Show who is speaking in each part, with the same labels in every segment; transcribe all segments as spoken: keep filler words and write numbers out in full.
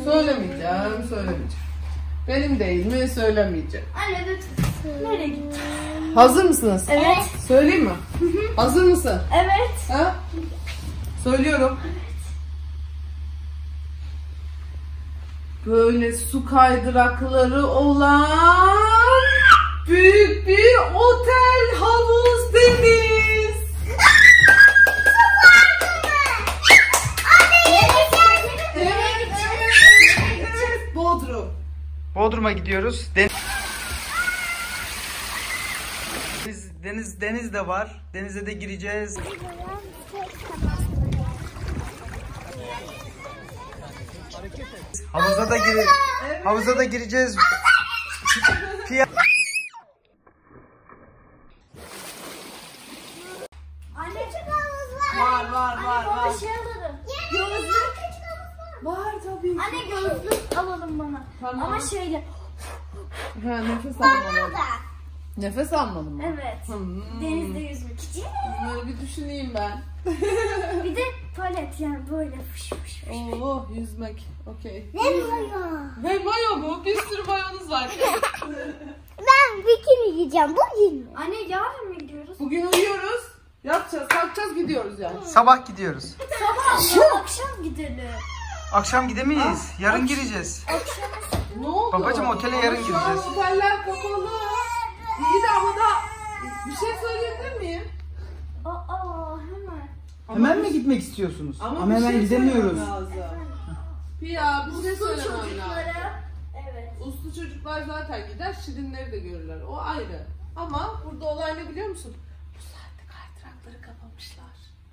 Speaker 1: Söylemeyeceğim, söylemeyeceğim. Benim değil mi? Söylemeyeceğim.
Speaker 2: Anne lütfen. Nereye gittin?
Speaker 1: Hazır mısınız?
Speaker 2: Evet.
Speaker 1: Söyleyeyim mi? Hazır mısın?
Speaker 2: Evet.
Speaker 1: Ha? Söylüyorum.
Speaker 2: Evet.
Speaker 1: Böyle su kaydırakları olan büyük bir otel, havuz, deniz. Evet, evet, evet. Bodrum.
Speaker 3: Bodrum'a gidiyoruz. Deniz, deniz, deniz de var. Denize de gireceğiz. Havuza da gire,
Speaker 1: Evet.
Speaker 3: havuza da gireceğiz.
Speaker 2: Anne çok havuz var.
Speaker 1: Var, var, var,
Speaker 2: Anne bana
Speaker 1: var.
Speaker 2: şey alırım.
Speaker 1: Gözlük. Var tabii.
Speaker 2: Anne gözlük alalım bana.
Speaker 1: Tamam.
Speaker 2: Ama şeyle.
Speaker 1: Ha, nefes almadım. Nefes almadım mı?
Speaker 2: Evet.
Speaker 1: Hmm.
Speaker 2: Denizde yüzmek için.
Speaker 1: Bunları bir düşüneyim ben.
Speaker 2: Bir de palet yani böyle fış fış fış.
Speaker 1: Oo, yüzmek. Okey.
Speaker 2: Ne mayo?
Speaker 1: Ve mayo mu? Bir sürü mayonuz var.
Speaker 2: Ben bikini giyeceğim bugün mü? Anne yarın mı gidiyoruz?
Speaker 1: Bugün uyuyoruz. Yapacağız, kalkacağız, gidiyoruz yani.
Speaker 3: Sabah gidiyoruz.
Speaker 2: Sabah mı? Akşam gidelim.
Speaker 3: Akşam gidemeyiz. Yarın gireceğiz.
Speaker 2: Akşam.
Speaker 1: Ne oldu?
Speaker 3: Babacım, otele yarın
Speaker 1: Şu an
Speaker 3: gideceğiz.
Speaker 1: oteller kapalı. İyi de ama da bir şey söyleyebilir miyim?
Speaker 2: Aa hemen.
Speaker 4: Hemen mi gitmek istiyorsunuz? Ama,
Speaker 1: bir
Speaker 4: hemen
Speaker 1: şey
Speaker 4: gidemiyoruz.
Speaker 1: söylemem lazım. Pia, bir şey
Speaker 2: Uslu
Speaker 1: söylemem lazım.
Speaker 2: çocuklara. Evet.
Speaker 1: Uslu çocuklar zaten gider, şirinleri de görürler. O ayrı. Ama burada olay ne biliyor musun? Bu saatte kaydırakları kapamışlar.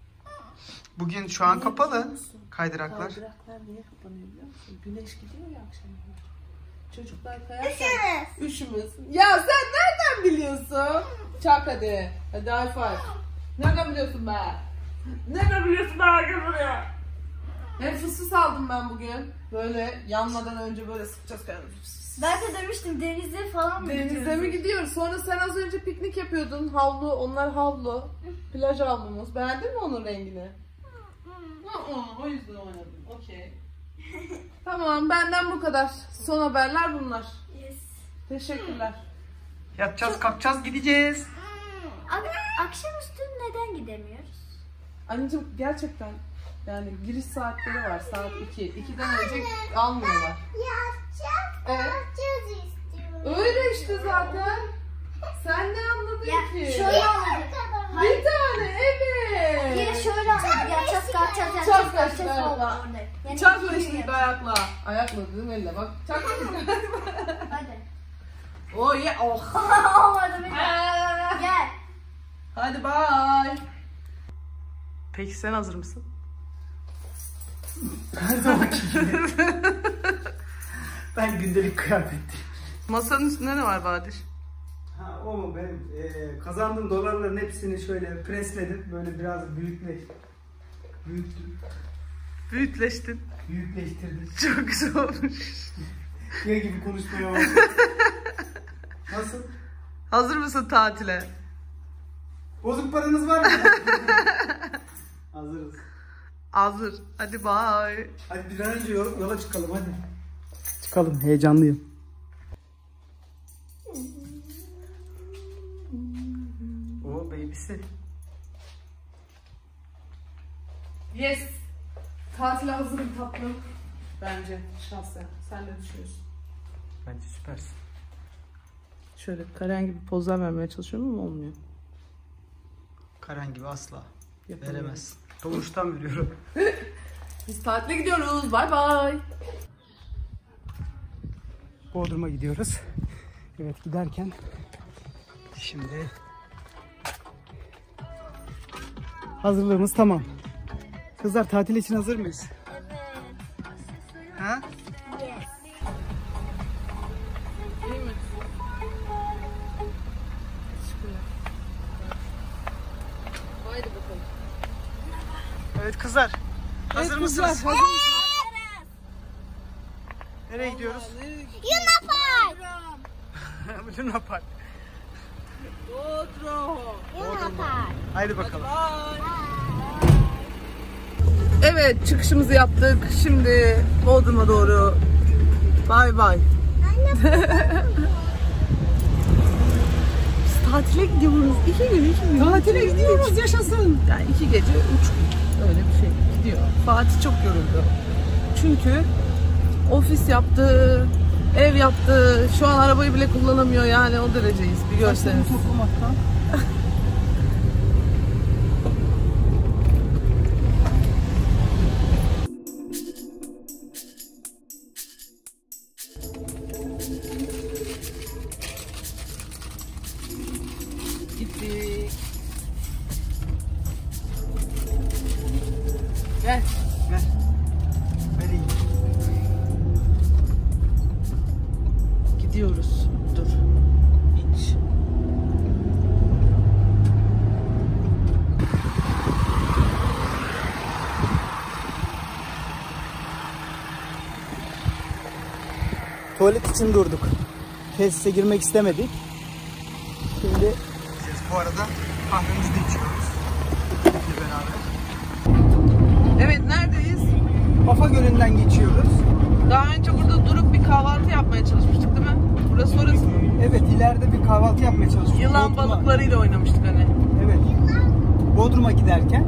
Speaker 3: Bugün şu an kapalı kaydıraklar.
Speaker 1: Kaydıraklar niye kapanıyor biliyor musun? Güneş gidiyor ya akşamları. Çocuklar kayarken üşümüz. Ya sen nereden biliyorsun? Çak hadi. Hadi high five. Nereden biliyorsun be? Nereden biliyorsun be? Gel buraya. Hem fısfıs aldım ben bugün. Böyle yanmadan önce böyle sıkacağız kendimizi.
Speaker 2: Ben de demiştim denize falan mı
Speaker 1: Denize
Speaker 2: gidiyoruz?
Speaker 1: mi gidiyoruz? Sonra sen az önce piknik yapıyordun. Havlu, onlar havlu. Plaj havlumuz. Beğendin mi onun rengini? Hı-hı, o yüzden oynadım. Okey. Tamam, benden bu kadar. Son haberler bunlar.
Speaker 2: Yes.
Speaker 1: Teşekkürler.
Speaker 3: Yatacağız, kalkacağız, gideceğiz.
Speaker 2: Ak- akşamüstü neden gidemiyoruz?
Speaker 1: Anneciğim gerçekten yani giriş saatleri var, saat iki. ikiden önce almıyorlar.
Speaker 2: Yatacak,
Speaker 1: Evet.
Speaker 2: yatacağız istiyorum.
Speaker 1: Öyle işte zaten. Sen ne anladın
Speaker 2: Ya,
Speaker 1: ki?
Speaker 2: şöyle anladık.
Speaker 1: Bir tane, evet.
Speaker 2: Yine şöyle anladık. Yatacağız, kalkacağız, yatacağız,
Speaker 1: Çak
Speaker 2: kalkacağız
Speaker 1: kaçtı
Speaker 2: falan
Speaker 1: ayakla.
Speaker 2: orada. Yani
Speaker 1: Çak
Speaker 2: iki
Speaker 1: kaçtı
Speaker 2: yap-
Speaker 1: ayakla. Ayakla dedim elle bak. Çak kaçtı.
Speaker 2: Hadi.
Speaker 1: Oh yeah, oh.
Speaker 2: Olmadı bir daha. Gel.
Speaker 1: Hadi bye. Peki sen hazır mısın?
Speaker 4: Her zamanki gibi. Ben gündelik kıyafettim.
Speaker 1: Masanın üstünde ne var Badir?
Speaker 4: Ha, o mu benim? Ee, kazandığım dolarların hepsini şöyle presledim. Böyle biraz büyükleş, büyüttüm.
Speaker 1: Büyütleştin.
Speaker 4: Büyükleştirdim.
Speaker 1: Çok güzel olmuş.
Speaker 4: Yer gibi konuşmaya başladım. Nasıl?
Speaker 1: Hazır mısın tatile?
Speaker 4: Bozuk paranız var mı? Hazırız.
Speaker 1: Hazır. Hadi bye.
Speaker 4: Hadi bir an önce yola, yola çıkalım hadi. Çıkalım, heyecanlıyım.
Speaker 3: O babysi.
Speaker 1: Yes. Tatile hazırım tatlım. Bence şahsen. Sen ne düşünüyorsun?
Speaker 3: Bence süpersin.
Speaker 1: Şöyle Karen gibi pozlar vermeye çalışıyorum ama olmuyor.
Speaker 3: Karen gibi asla
Speaker 1: Yapamıyorum.
Speaker 3: veremez. Doğuştan veriyorum.
Speaker 1: Biz tatile gidiyoruz. Bye bye.
Speaker 4: Bodrum'a gidiyoruz. Evet, giderken şimdi hazırlığımız tamam. Kızlar, tatil için hazır mıyız?
Speaker 3: Ha?
Speaker 1: İyi mi? Haydi bakalım.
Speaker 3: Evet kızlar. Hazır
Speaker 1: Evet,
Speaker 3: mısınız?
Speaker 1: kızlar, hazır mısınız?
Speaker 3: Nereye gidiyoruz?
Speaker 2: Luna Park.
Speaker 3: Luna Park.
Speaker 1: Bodrum.
Speaker 2: Luna Park.
Speaker 3: Haydi bakalım.
Speaker 1: Bye. Evet, çıkışımızı yaptık. Şimdi Bodrum'a doğru. Bay bay. Biz tatile gidiyoruz. İki gün, iki gün. Tatile gidiyoruz, yaşasın. Yani iki gece, üç gün. Öyle bir şey gidiyor. Fatih çok yoruldu. Çünkü ofis yaptı, ev yaptı. Şu an arabayı bile kullanamıyor, yani o dereceyiz. Bir görseniz. Gittik. Gel.
Speaker 4: Ver. Vereyim.
Speaker 1: Gidiyoruz. Dur. İç.
Speaker 4: Tuvalet için durduk. Tesise girmek istemedik. Şimdi bu arada kahvemizi de içiyoruz. Hep beraber.
Speaker 1: Evet, neredeyiz?
Speaker 4: Kafa Gölü'nden geçiyoruz.
Speaker 1: Daha önce burada durup bir kahvaltı yapmaya çalışmıştık değil mi? Burası orası mı?
Speaker 4: Evet, ileride bir kahvaltı yapmaya çalışıyoruz.
Speaker 1: Yılan
Speaker 4: Bodrum'a.
Speaker 1: balıklarıyla oynamıştık hani.
Speaker 4: Evet. Bodrum'a giderken.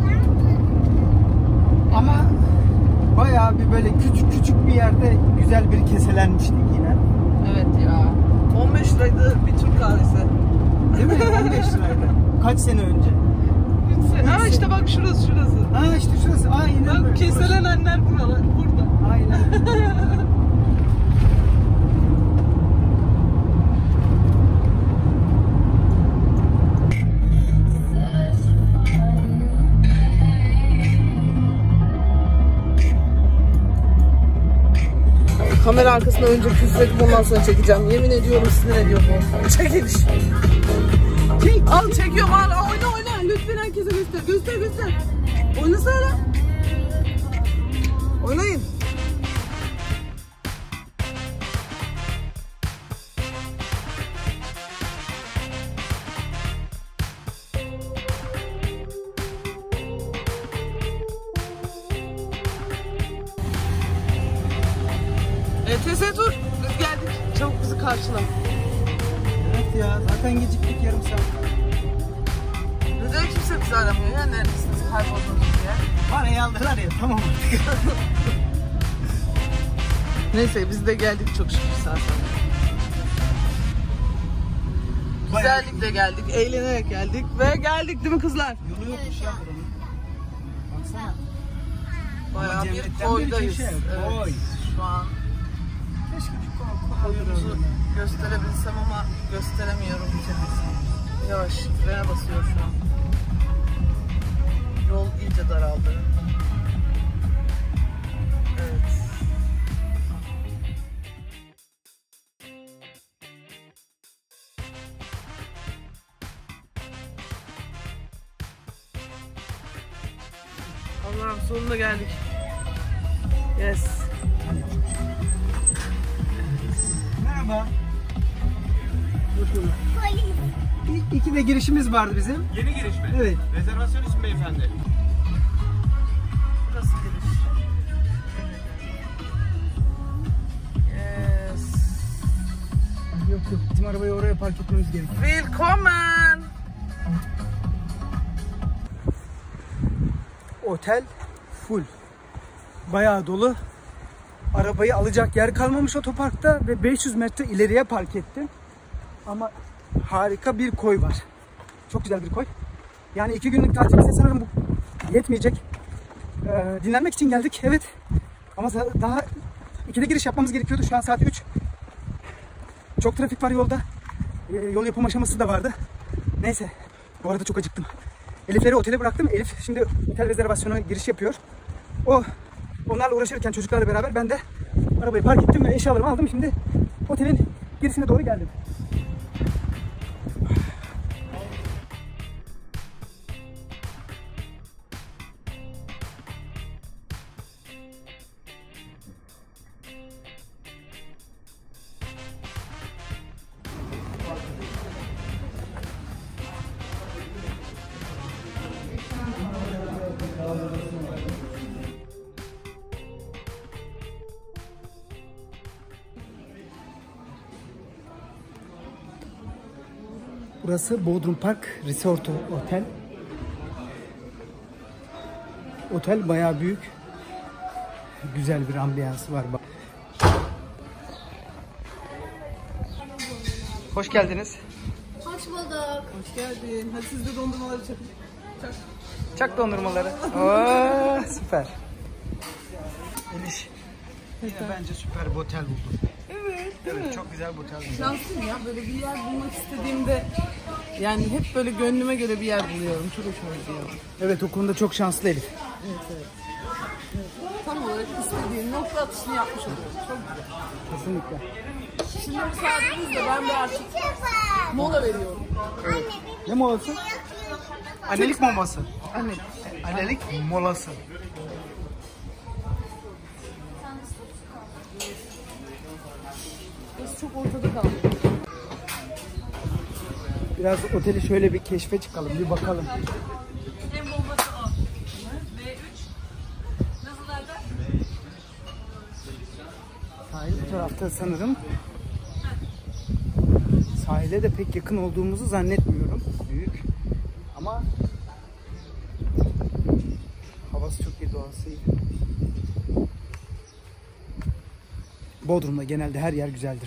Speaker 4: Ama bayağı bir böyle küçük küçük bir yerde güzel bir keselenmiştik yine.
Speaker 1: Evet ya. on beş liraydı bir Türk kahvesi.
Speaker 4: Değil mi? on beş liraydı. Kaç sene önce?
Speaker 1: Ha işte bak şurası şurası.
Speaker 4: Ha işte şurası. Aynen.
Speaker 1: Bak keselen anneler buralar, burada.
Speaker 4: Aynen.
Speaker 1: Kamera arkasına önce küfredip ondan sonra çekeceğim. Yemin ediyorum sinir ediyor bu. Çekiliş. Çek. Al çekiyorum al. Oyna oyna. Lütfen herkese göster. Göster göster. Oynasana. Oynayın. E T S dur. Biz geldik. Çabuk bizi karşıla.
Speaker 4: Evet ya, zaten geciktik yarım saat.
Speaker 1: Neden kimse bizi aramıyor ya? Neredesiniz? Kayboldunuz diye.
Speaker 4: Parayı aldılar ya, tamam artık.
Speaker 1: Neyse biz de geldik çok şükür sağ salim. Güzellikle geldik, eğlenerek geldik ve geldik değil mi kızlar?
Speaker 4: Yolu yokmuş ya buranın. Baksana.
Speaker 1: Bayağı bir
Speaker 4: Cennetten
Speaker 1: koydayız.
Speaker 4: köşe,
Speaker 1: Evet,
Speaker 4: koy.
Speaker 1: şu an
Speaker 4: Keşke bir
Speaker 1: koyumuzu gösterebilsem ama gösteremiyorum. Yavaş, frene basıyor şu an. Yol iyice daraldı. Evet. Allah'ım sonunda geldik. Yes.
Speaker 4: Merhaba. İ- İki de girişimiz vardı bizim.
Speaker 5: Yeni giriş mi?
Speaker 4: Evet.
Speaker 5: Rezervasyon için beyefendi.
Speaker 1: Burası giriş. Yes.
Speaker 4: Yok yok, bizim arabayı oraya park etmemiz gerekiyor.
Speaker 1: Willkommen.
Speaker 4: Otel full. Bayağı dolu. Arabayı alacak yer kalmamış otoparkta ve beş yüz metre ileriye park ettim. Ama harika bir koy var. Çok güzel bir koy. Yani iki günlük tatilimize sanırım bu yetmeyecek. Ee, dinlenmek için geldik, evet. Ama daha ikide giriş yapmamız gerekiyordu. Şu an saat üç. Çok trafik var yolda. Ee, yol yapım aşaması da vardı. Neyse. Bu arada çok acıktım. Elif'leri otele bıraktım. Elif şimdi otel rezervasyonuna giriş yapıyor. O onlarla uğraşırken çocuklarla beraber ben de arabayı park ettim ve eşyalarımı aldım. Şimdi otelin girişine doğru geldim. Burası Bodrum Park Resort Otel. Otel bayağı büyük. Güzel bir ambiyansı var.
Speaker 3: Hoş geldiniz.
Speaker 2: Hoş bulduk.
Speaker 1: Hoş geldin. Hadi siz de dondurmaları çakın. Çak.
Speaker 3: Çak dondurmaları. Oo, süper. Eliş. Yine bence süper bir otel buldum.
Speaker 1: Evet, değil
Speaker 3: Evet,
Speaker 1: mi?
Speaker 3: çok güzel bir otel buldum.
Speaker 1: Şanslıyım ya. Böyle bir yer bulmak istediğimde yani hep böyle gönlüme göre bir yer buluyorum. Çok hoşuma gidiyor.
Speaker 4: Evet, o konuda çok şanslı Elif.
Speaker 1: Evet, evet. Tam olarak istediğim nokta atışını yapmış oluyorum. Çok güzel.
Speaker 4: Kesinlikle.
Speaker 1: Şimdi müsaadenizle ben bir artık mola veriyorum.
Speaker 4: Ne molası?
Speaker 3: Annelik molası.
Speaker 1: Anne.
Speaker 3: Annelik molası.
Speaker 1: Biz çok ortada kaldık.
Speaker 4: Biraz oteli şöyle bir keşfe çıkalım, bir bakalım.
Speaker 1: En bombası o. V üç. Nasıl nerede?
Speaker 4: Sahil bu tarafta sanırım. Sahile de pek yakın olduğumuzu zannetmiyorum. Büyük. Ama havası çok iyi, doğası iyi. Bodrum'da genelde her yer güzeldir.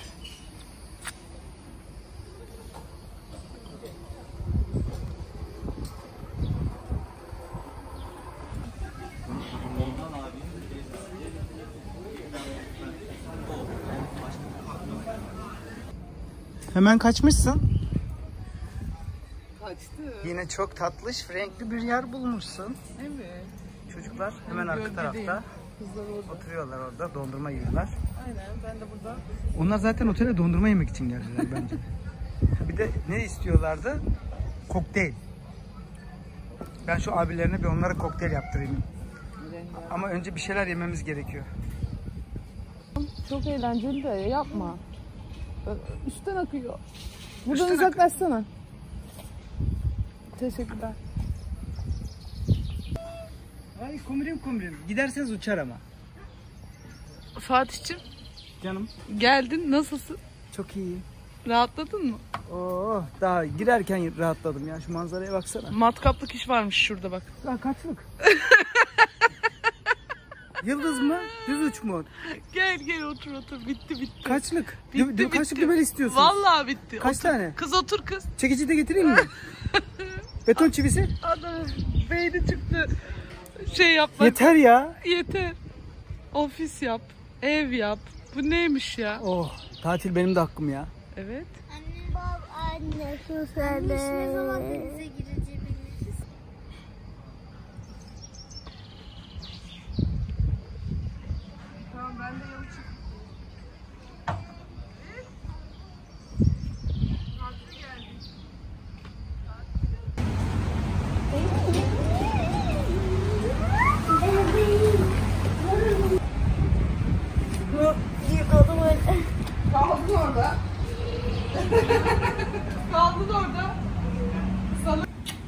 Speaker 4: Hemen kaçmışsın.
Speaker 1: Kaçtı.
Speaker 3: Yine çok tatlış, renkli bir yer bulmuşsun.
Speaker 1: Evet.
Speaker 3: Çocuklar hemen arka
Speaker 1: Gölgedeyim.
Speaker 3: tarafta
Speaker 1: Kızlar orada.
Speaker 3: oturuyorlar orada, dondurma yiyorlar.
Speaker 1: Aynen, ben de burada.
Speaker 4: Onlar zaten otele dondurma yemek için geldiler bence.
Speaker 3: Bir de ne istiyorlardı? Kokteyl. Ben şu abilerine bir onlara kokteyl yaptırayım. Ama önce bir şeyler yememiz gerekiyor.
Speaker 1: Çok eğlenceli de yapma. Üstten akıyor. Buradan
Speaker 3: Üstten
Speaker 1: uzaklaşsana. Teşekkürler.
Speaker 4: Ay kumrim kumrim. Giderseniz uçar ama.
Speaker 1: Fatih'cim
Speaker 4: Canım.
Speaker 1: geldin, nasılsın?
Speaker 4: Çok iyi.
Speaker 1: Rahatladın mı?
Speaker 4: Oo, daha girerken rahatladım ya. Şu manzaraya baksana.
Speaker 1: Matkaplık iş varmış şurada bak.
Speaker 4: Ya kaçlık? Yıldız mı? Düz uç mu?
Speaker 1: Gel gel otur otur, bitti bitti.
Speaker 4: Kaçlık?
Speaker 1: Bitti,
Speaker 4: Dü- dü- Kaçlık
Speaker 1: bitti.
Speaker 4: dübel istiyorsun?
Speaker 1: Vallahi bitti.
Speaker 4: Kaç
Speaker 1: Otur.
Speaker 4: tane?
Speaker 1: Kız otur kız.
Speaker 4: Çekici de getireyim mi? Beton çivisi?
Speaker 1: Adam beyni çıktı. Şey yap bak.
Speaker 4: Yeter ya.
Speaker 1: Yeter. Ofis yap. Ev yap. Bu neymiş ya?
Speaker 4: Oh, tatil benim de hakkım ya.
Speaker 1: Evet.
Speaker 2: Anne bab anne susana. Ne zaman denize girebiliriz?
Speaker 1: Tamam, ben de yolu çıktım.
Speaker 2: Yıkadım öyle.
Speaker 1: Kaldın orada. Kaldın orada. Sana...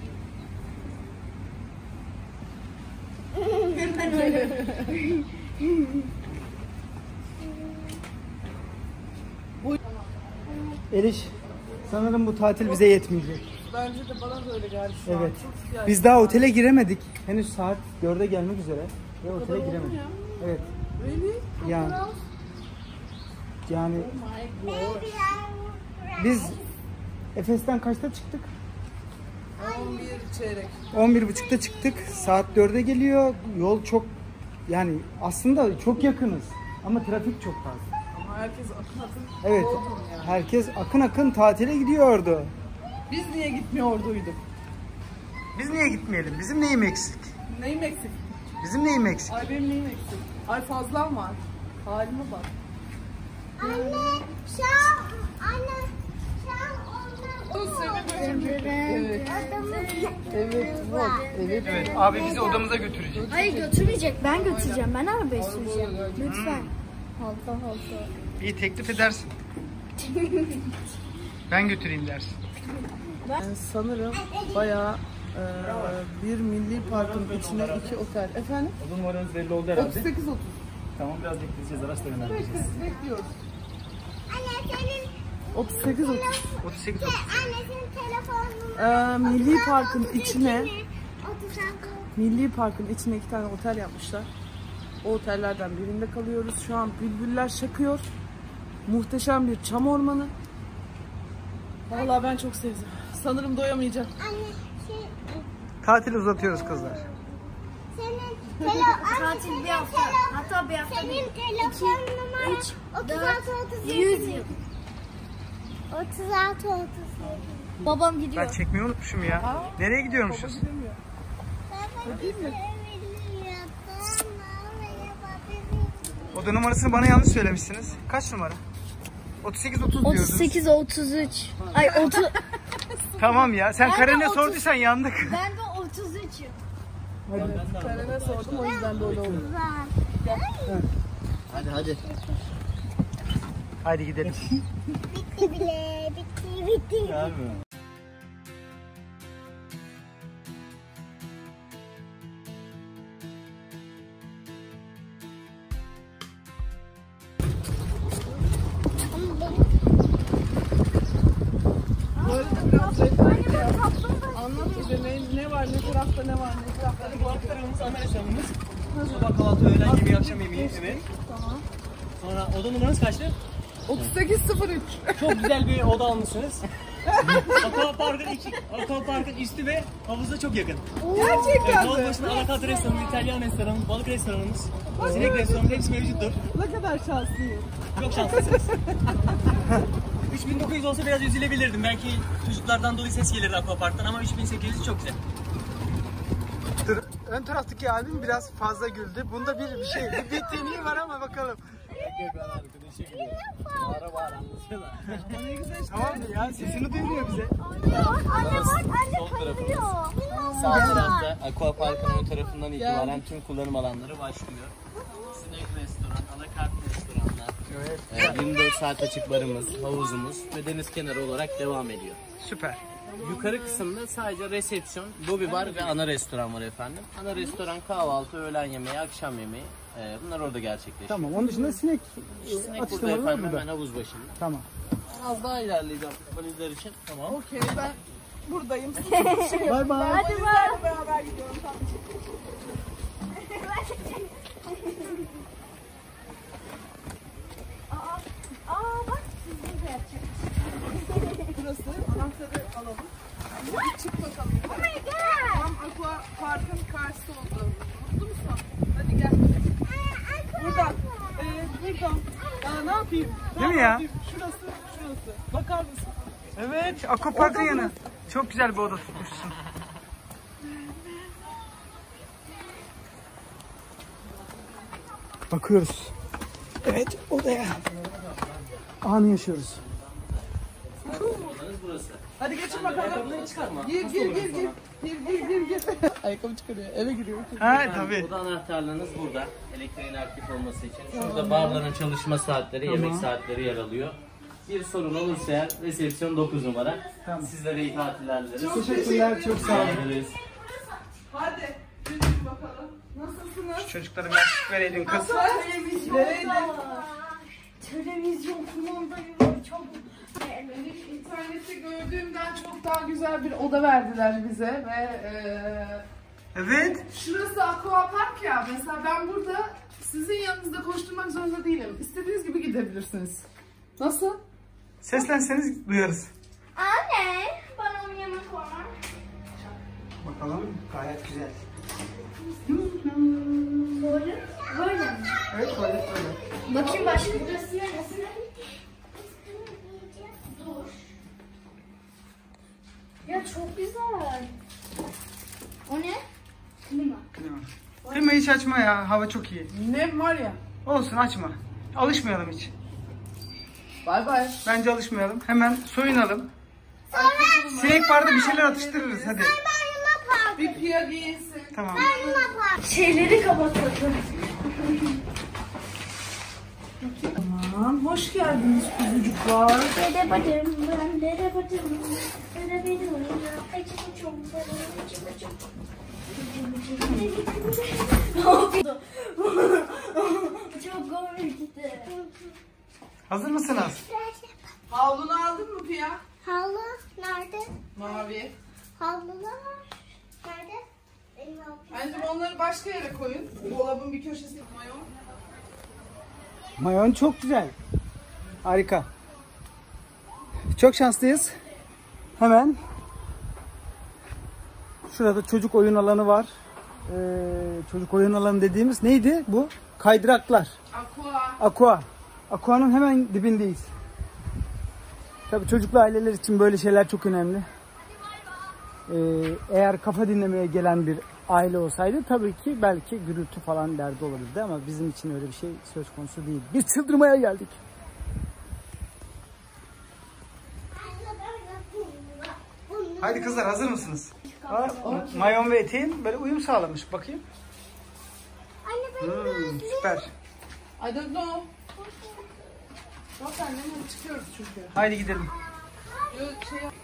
Speaker 4: Eliş, sanırım bu tatil bize yetmeyecek.
Speaker 1: Bence de bana da öyle geldi şu an.
Speaker 4: Evet.
Speaker 1: Çok güzel.
Speaker 4: Biz daha otele giremedik. Henüz saat dörde gelmek üzere. Ve otele giremedik. Evet.
Speaker 1: Really?
Speaker 4: Yani yani biz Efes'ten kaçta çıktık?
Speaker 1: on bir çeyrek.
Speaker 4: on bir buçukta çıktık. Saat dörde geliyor. Yol çok, yani aslında çok yakınız. Ama trafik çok fazla.
Speaker 1: Ama herkes akın akın.
Speaker 4: Evet.
Speaker 1: Bodrum yani.
Speaker 4: Herkes akın akın tatile gidiyordu.
Speaker 1: Biz niye gitmiyorduyduk?
Speaker 3: Biz niye gitmeyelim? Bizim neyim eksik?
Speaker 1: Neyim eksik?
Speaker 3: Bizim neyim eksik?
Speaker 1: Ay benim neyim eksik? Ay fazlam var. Halime bak.
Speaker 2: Anne şam anne şam
Speaker 1: Evet. Evet. Bak. Evet.
Speaker 3: Evet, abi bizi odamıza götürecek.
Speaker 2: Hayır götürmeyecek. Ben götüreceğim. Ben arabayı süreceğim. Lütfen. Halka halka.
Speaker 3: İyi, teklif edersin. Ben götüreyim dersin.
Speaker 1: Yani sanırım bayağı e, bir milli parkın içine iki otel. Efendim?
Speaker 5: O numaranız belli oldu herhalde.
Speaker 1: otuz sekiz otuz.
Speaker 5: Tamam, biraz bekleyeceğiz. Araçla yönlendireceğiz.
Speaker 1: Bekle, bekliyoruz.
Speaker 2: Anne senin
Speaker 1: otuz sekiz otuz.
Speaker 3: otuz sekiz otuz.
Speaker 2: Annesinin telefonunu.
Speaker 1: Ee, Milli Park'ın içine
Speaker 2: otuz altı.
Speaker 1: Milli Park'ın içine iki tane otel yapmışlar. O otellerden birinde kalıyoruz. Şu an bülbüller şakıyor. Muhteşem bir çam ormanı. Vallahi ben çok sevdim. Sanırım doyamayacağım.
Speaker 2: Anne şey
Speaker 3: Tatili uzatıyoruz kızlar.
Speaker 2: senin telefon tatil bir hafta. Hatta bir hafta. Senin telefon numaran otuz altı otuz yedi. otuz altı otuz yedi. Babam gidiyor.
Speaker 3: Ben çekmeyi unutmuşum ya. Nereye gidiyormuşuz? Oda numarasını bana yanlış söylemişsiniz. Kaç numara? otuz sekiz otuz diyordunuz.
Speaker 2: otuz sekiz otuz üç. Ay otuz.
Speaker 3: Tamam ya. Sen Karen'e sorduysan yandık.
Speaker 2: Ben de otuz üçüm.
Speaker 1: Karen'e sordum, o yüzden böyle oldu.
Speaker 5: Hadi hadi.
Speaker 3: Haydi gidelim.
Speaker 2: Bitti bile. Bitti bitti.
Speaker 1: Anlat bize ne, ne var, ne tarafta ne var, ne tarafta ne
Speaker 5: Bu hafta tarafımız ana restoranımız. Sabah kahvaltı, öğlen yemeği, akşam yemeği. Evet.
Speaker 1: Tamam.
Speaker 5: Sonra oda numaranız kaçtı?
Speaker 1: otuz sekiz sıfır üç.
Speaker 5: Çok güzel bir oda almışsınız. Aquapark'ın iki, Aquapark'ın üstü ve havuza çok yakın.
Speaker 1: Gerçekten
Speaker 5: Yol
Speaker 1: mi?
Speaker 5: başında alakat restoranımız, İtalyan restoranımız, balık restoranımız, sinek restoranımız hepsi mevcuttur.
Speaker 1: Ne kadar şanslıyım.
Speaker 5: Çok şanslısınız. üç bin dokuz yüz olsa biraz üzülebilirdim. Belki çocuklardan dolayı ses gelirdi Aquapark'tan ama üç bin sekiz yüz çok güzel.
Speaker 3: Dur. Ön taraftaki abim biraz fazla güldü. Bunda bir, bir şey, bir bittiğini var ama bakalım. Tamam mı ya? Sesini duyuruyor bize.
Speaker 2: Anne bak anne kayıyor.
Speaker 5: Sağ tarafta Aquapark'ın ön tarafından itibaren tüm kullanım alanları başlıyor. Sinek restoran, alakart restoranlar,
Speaker 3: Evet.
Speaker 5: e, yirmi dört saat açık barımız, havuzumuz ve deniz kenarı olarak devam ediyor.
Speaker 3: Süper.
Speaker 5: Yukarı kısımda sadece resepsiyon, lobi bar ve ana restoran var efendim. Ana restoran kahvaltı, öğlen yemeği, akşam yemeği e, bunlar orada gerçekleşiyor.
Speaker 3: Tamam. Onun dışında sinek
Speaker 5: Sinek burada
Speaker 3: atıştırmaları
Speaker 5: efendim
Speaker 3: burada.
Speaker 5: hemen havuz başında.
Speaker 3: Tamam.
Speaker 5: Az daha ilerleyeceğim valizler için. Tamam.
Speaker 1: Okey, ben buradayım.
Speaker 3: Bay bay.
Speaker 2: Hadi bak.
Speaker 1: Beraber gidiyorum. Tamam.
Speaker 2: Aa bak siz de yapacak.
Speaker 1: Burası. Anahtarı alalım. Bir çık bakalım.
Speaker 2: Oh my god.
Speaker 1: Tam Aqua Park'ın karşısı oldu. Mutlu musun? Hadi gel. Buradan. Ee, buradan. Aa, ne yapayım? Daha
Speaker 3: Değil mi
Speaker 1: ne
Speaker 3: ya?
Speaker 1: yapayım? Şurası, şurası. Bakar mısın?
Speaker 3: Evet. Aquapark'ın yanı. Çok güzel bir oda tutmuşsun. Bakıyoruz. Evet, odaya. Anı yaşıyoruz.
Speaker 1: Hadi geçin bakalım. Gir, gir, gir, gir. Gir, gir, gir, gir. Ayakkabı çıkarıyor. Eve giriyor.
Speaker 3: Ha tabii.
Speaker 5: Oda anahtarlarınız burada. Elektriğin aktif olması için. Şurada barların çalışma saatleri, yemek saatleri yer alıyor. Bir sorun olursa eğer resepsiyon dokuz numara. Sizlere iyi tatiller dileriz.
Speaker 3: Teşekkürler, çok sağ olun.
Speaker 5: Ederiz.
Speaker 1: Hadi. Yürüyün bakalım. Nasılsınız?
Speaker 3: Çocuklara bir açık vereydin kız.
Speaker 1: Nereydi?
Speaker 2: Televizyon kumandayı çok.
Speaker 1: İnternette gördüğümden çok daha güzel bir oda verdiler bize ve eee
Speaker 3: Evet.
Speaker 1: şurası Aqua Park ya. Mesela ben burada sizin yanınızda koşturmak zorunda değilim. İstediğiniz gibi gidebilirsiniz. Nasıl?
Speaker 3: Seslenseniz duyarız.
Speaker 2: Anne bana bir yemek var.
Speaker 3: Bakalım. Gayet güzel.
Speaker 2: Böyle. Böyle mi?
Speaker 3: Evet, böyle böyle.
Speaker 2: Bakayım başka. Burası neresi? Dur. Ya çok güzel. O ne? Klima.
Speaker 3: Klimayı hiç açma ya. Hava çok iyi.
Speaker 1: Nem var ya.
Speaker 3: Olsun, açma. Alışmayalım hiç.
Speaker 1: Bay bay.
Speaker 3: Bence alışmayalım. Hemen soyunalım. Sinek barda bir şeyler atıştırırız hadi.
Speaker 1: Bir piya giyinsin.
Speaker 3: Tamam.
Speaker 2: Şeyleri kapatalım.
Speaker 1: Tamam. Hoş geldiniz kuzucuklar.
Speaker 2: Dede bacım ben dede bacım. Dede benim açım çok Çok komikti.
Speaker 3: Hazır mısınız?
Speaker 1: Havlunu aldın mı Pia?
Speaker 2: Havlu nerede?
Speaker 1: Mavi.
Speaker 2: Havlular nerede? Benim havlum.
Speaker 1: Anneciğim onları başka yere koyun. Dolabın bir köşesi mayon.
Speaker 4: Mayon çok güzel. Harika. Çok şanslıyız. Hemen şurada çocuk oyun alanı var. Ee, çocuk oyun alanı dediğimiz neydi bu? Kaydıraklar.
Speaker 1: Aqua.
Speaker 4: Aqua. Aqua'nın hemen dibindeyiz. Tabii çocuklu aileler için böyle şeyler çok önemli. Ee, eğer kafa dinlemeye gelen bir aile olsaydı tabii ki belki gürültü falan derdi olabilirdi ama bizim için öyle bir şey söz konusu değil. Biz çıldırmaya geldik. Haydi kızlar, hazır mısınız? Aa, mayon ve eteğin böyle uyum sağlamış. Bakayım.
Speaker 2: Anne benim
Speaker 4: Hmm,
Speaker 2: gözlüğüm.
Speaker 4: süper.
Speaker 1: I don't know. Bak annem hadi çıkıyoruz çünkü.
Speaker 4: Haydi gidelim.
Speaker 1: Yo, şey yap-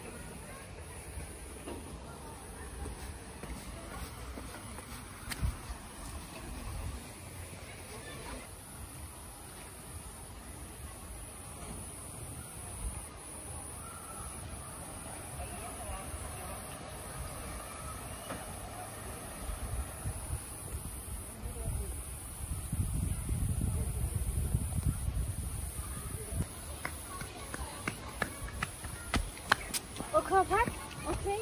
Speaker 2: Aquapark. Okay.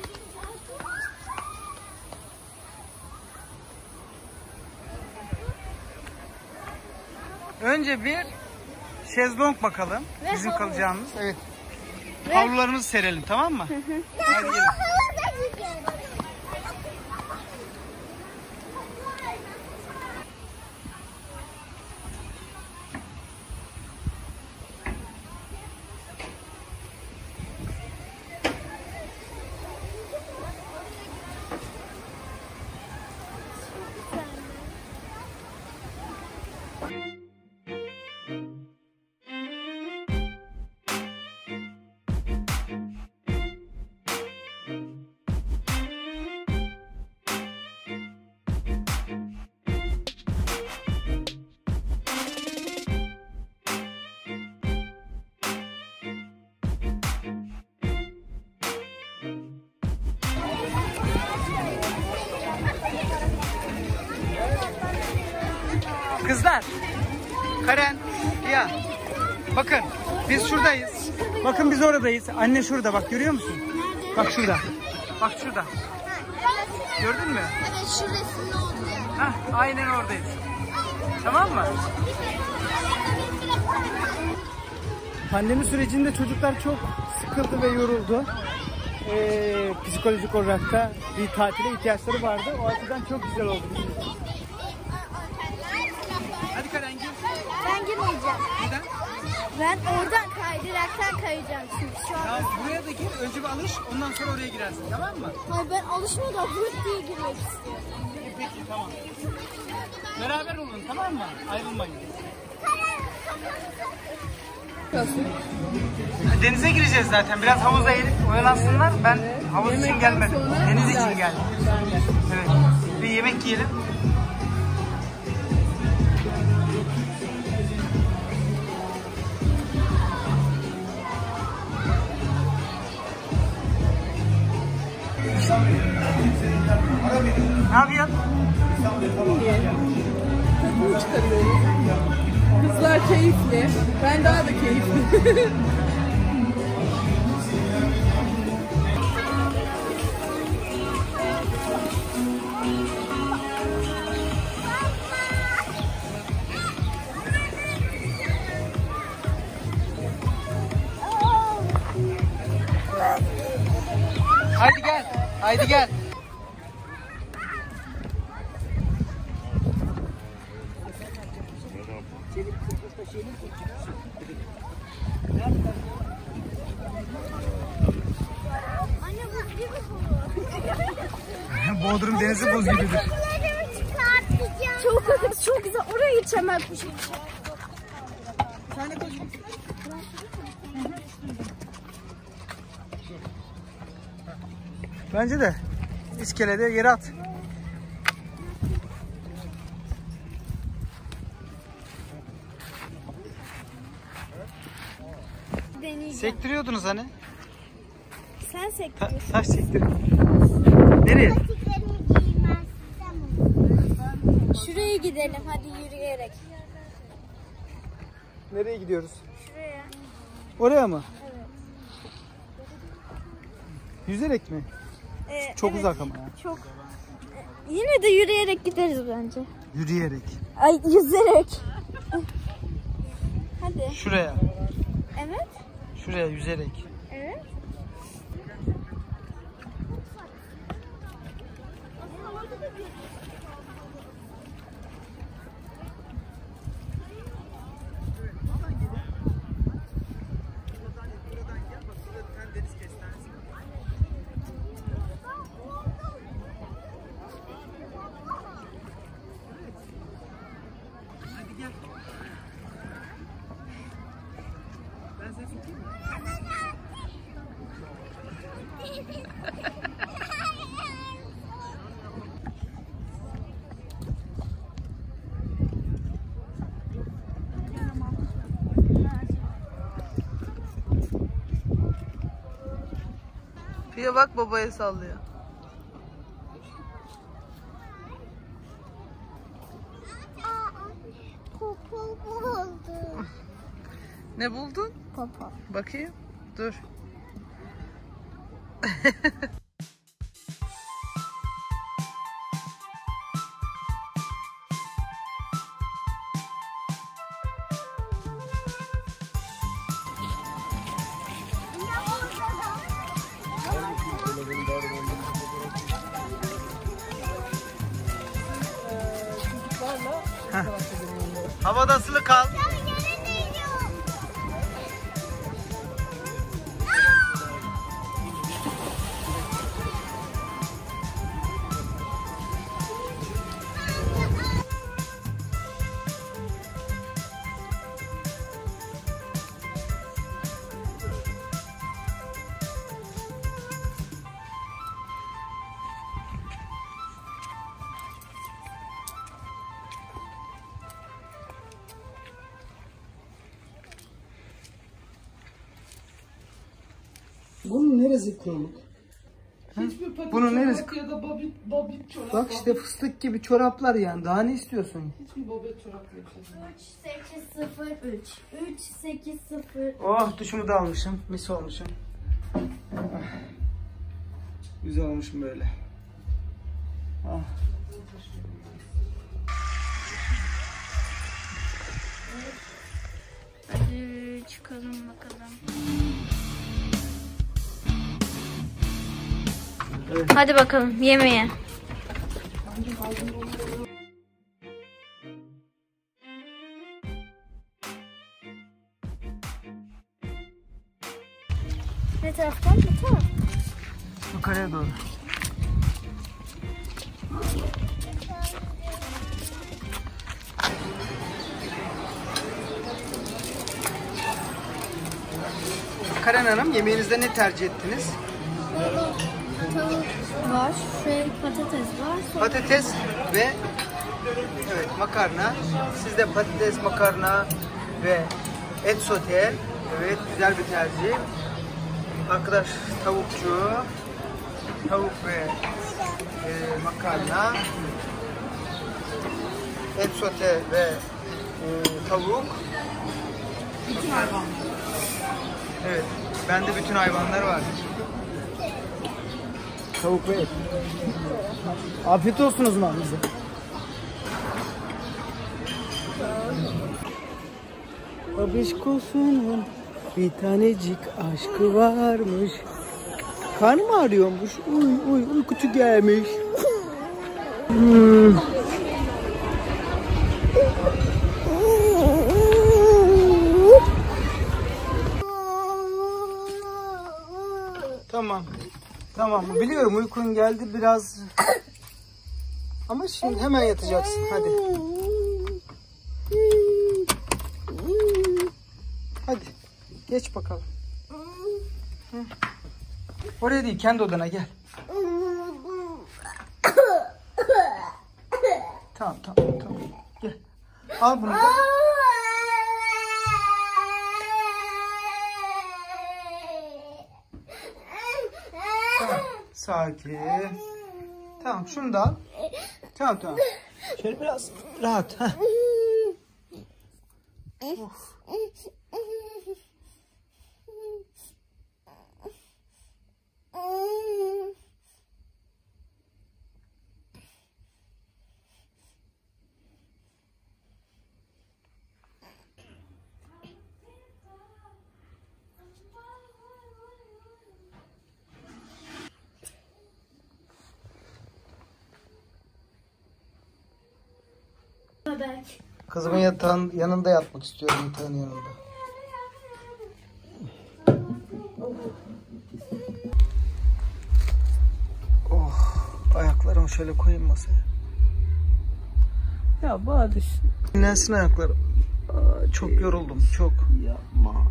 Speaker 4: Önce bir şezlong bakalım.
Speaker 2: Ve
Speaker 4: Bizim
Speaker 2: havlu.
Speaker 4: kalacağımız. Evet. Havlularımızı serelim, tamam mı? Hadi gelin. Kızlar, Karen, ya bakın biz şuradayız. Bakın biz oradayız. Anne şurada, bak görüyor musun? Bak şurada. Bak şurada. Gördün mü?
Speaker 2: Evet şurasında oldu.
Speaker 4: Hah, aynen oradayız. Tamam mı? Pandemi sürecinde çocuklar çok sıkıldı ve yoruldu. Ee, psikolojik olarak da bir tatile ihtiyaçları vardı. O açıdan çok güzel oldu. Hadi Karen gir.
Speaker 2: Ben girmeyeceğim.
Speaker 4: Neden?
Speaker 2: Ben oradan kaydıraktan kayacağım çünkü şu an.
Speaker 4: Ya buraya da gir. Önce bir alış. Ondan sonra oraya girersin. Tamam mı?
Speaker 2: Hayır ben alışmadan vırt diye girmek istiyorum.
Speaker 4: Peki, peki tamam. Beraber olun, tamam mı? Ayrılmayın. Denize gireceğiz zaten. Biraz havuza eğilip oyalansınlar. Ben havuz için gelmedim. Deniz için geldim. Evet. Bir yemek yiyelim. Ne yapıyorsun?
Speaker 1: Tadını çıkarıyoruz. Kızlar keyifli. Ben daha da keyifli.
Speaker 4: Haydi gel. Haydi gel.
Speaker 2: Anne buz gibi bu.
Speaker 4: Bodrum denizi buz gibidir.
Speaker 2: Çok güzel, çok güzel. Oraya geçemezmişim.
Speaker 4: Bence de iskelede yere at.
Speaker 2: deneyeceğim.
Speaker 3: Sektiriyordunuz hani.
Speaker 2: Sen
Speaker 3: Ta
Speaker 2: sektiriyorsun.
Speaker 3: taş sektir. Nereye?
Speaker 2: Şuraya gidelim hadi yürüyerek.
Speaker 3: Nereye gidiyoruz?
Speaker 2: Şuraya.
Speaker 3: Oraya mı?
Speaker 2: Evet.
Speaker 3: Yüzerek mi?
Speaker 2: Ee,
Speaker 3: Çok
Speaker 2: evet,
Speaker 3: uzak ama ya.
Speaker 2: Çok. Ee, Yine de yürüyerek gideriz bence.
Speaker 3: Yürüyerek.
Speaker 2: Ay yüzerek. Hadi.
Speaker 3: Şuraya.
Speaker 2: Evet.
Speaker 3: Şuraya yüzerek.
Speaker 2: Evet.
Speaker 1: Pia bak babaya sallıyor.
Speaker 2: Popo buldum.
Speaker 1: Ne buldun?
Speaker 2: Popo.
Speaker 1: Bakayım. Dur.
Speaker 3: Havada asılı kal.
Speaker 4: Bunun neresi kuruluk?
Speaker 1: Hiçbir patik
Speaker 3: Bunun
Speaker 1: çorap
Speaker 3: neresi-
Speaker 1: ya da babit, babit çorap.
Speaker 4: Bak işte fıstık gibi çoraplar yani. Daha ne istiyorsun?
Speaker 1: Hiçbir babet çorap yok. şimdi.
Speaker 2: üç sekiz sıfır üç. üç sekiz sıfır.
Speaker 4: Oh duşumu da almışım. Mis olmuşum. Ah. Güzel olmuşum böyle. Ah.
Speaker 2: Hadi çıkalım bakalım.
Speaker 4: Evet.
Speaker 2: Hadi bakalım yemeğe. Ne taraftan? Bu taraf.
Speaker 4: Yukarıya doğru. Karen Hanım, yemeğinizde ne tercih ettiniz?
Speaker 2: Tavuk var, şey patates var. Sonra
Speaker 4: Patates ve evet makarna. Sizde patates, makarna ve et sote. Evet, güzel bir tercih. Arkadaş tavukçu. Tavuk ve e, makarna. Et sote ve e, tavuk.
Speaker 1: Bütün hayvanlar.
Speaker 4: Evet, bende bütün hayvanlar var. Tavuk ve et. Afiyet olsun o zaman bize. Babişkosunun bir tanecik aşkı varmış. Karnım ağrıyormuş. Uy uy uykucu gelmiş. Hmm. Tamam. Tamam. Biliyorum uykun geldi biraz. Ama şimdi hemen yatacaksın. Hadi. Hadi. Geç bakalım. Hı. Oraya değil, kendi odana gel. Tamam, tamam, tamam. Gel. Al bunu da. Sakin. Tamam şunu da al. Tamam tamam. Şöyle biraz rahat. Heh. Of. Kızımın yatağın yanında yatmak istiyorum, yatağın yanında. Oh, ayaklarımı şöyle koyayım masaya.
Speaker 1: Ya Bahadır.
Speaker 4: Dinlensin ayaklarım. Aa, çok yoruldum, çok.
Speaker 1: Yapma.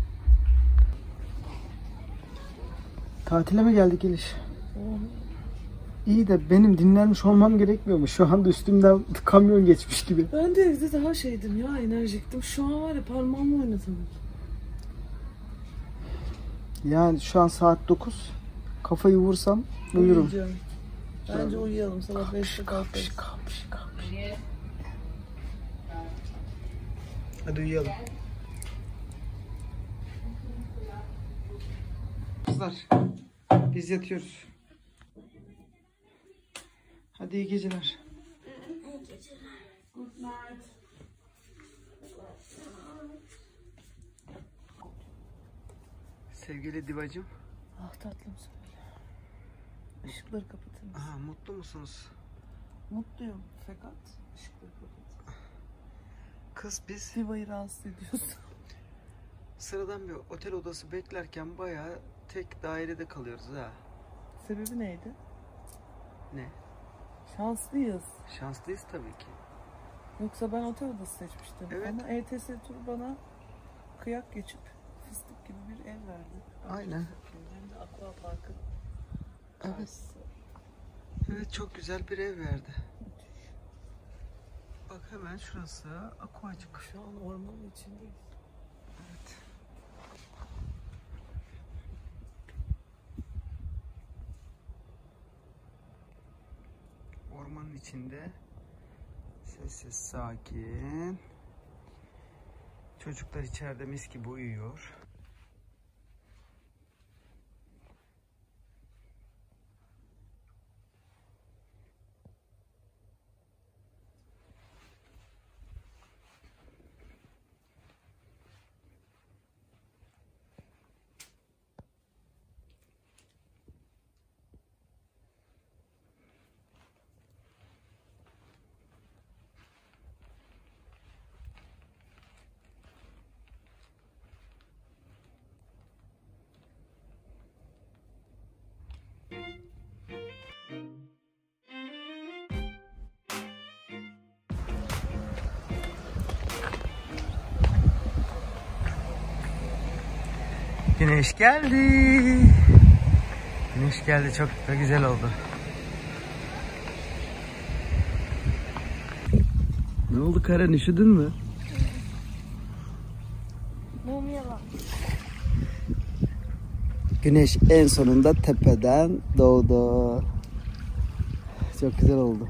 Speaker 4: Tatile mi geldik Eliş? İyi de benim dinlenmiş olmam gerekmiyor mu? Şu anda üstümden kamyon geçmiş gibi.
Speaker 1: Ben de evde daha şeydim ya, enerjiktim. Şu an var ya, parmağımla oynadım.
Speaker 4: Yani şu an saat dokuz. Kafayı vursam uyurum.
Speaker 1: Uyuyacağım. Bence uyuyalım. Sabah beşte kalkarız.
Speaker 4: Kalkmış, kalkmış. Hadi uyuyalım. Kızlar, biz yatıyoruz. Hadi iyi geceler.
Speaker 2: İyi geceler.
Speaker 1: Good night.
Speaker 4: Sevgili divacım.
Speaker 1: Ah tatlım söyle. Işıkları kapatır mısın?
Speaker 4: Aha, mutlu musunuz?
Speaker 1: Mutluyum fakat ışıkları kapat.
Speaker 4: Kız biz
Speaker 1: Siva'yı rahatsız ediyorsun.
Speaker 4: sıradan bir otel odası beklerken bayağı tek dairede kalıyoruz ha.
Speaker 1: Sebebi neydi?
Speaker 4: Ne?
Speaker 1: Şanslıyız.
Speaker 4: Şanslıyız tabii ki.
Speaker 1: Yoksa ben otel odası seçmiştim.
Speaker 4: Evet.
Speaker 1: Ama E T S tur bana kıyak geçip fıstık gibi bir ev verdi.
Speaker 4: Aynen.
Speaker 1: Hem de Aqua Park'ın
Speaker 4: Evet.
Speaker 1: karşısı.
Speaker 4: Evet, çok güzel bir ev verdi. Bak hemen şurası aquacık.
Speaker 1: Şu an ormanın içindeyiz.
Speaker 4: Evet. Ormanın içinde sessiz, sakin. Çocuklar içeride mis gibi uyuyor. Güneş geldi. Güneş geldi, çok da güzel oldu. Ne oldu Karen, üşüdün mü?
Speaker 2: Mumyalar.
Speaker 4: Güneş en sonunda tepeden doğdu. Çok güzel oldu.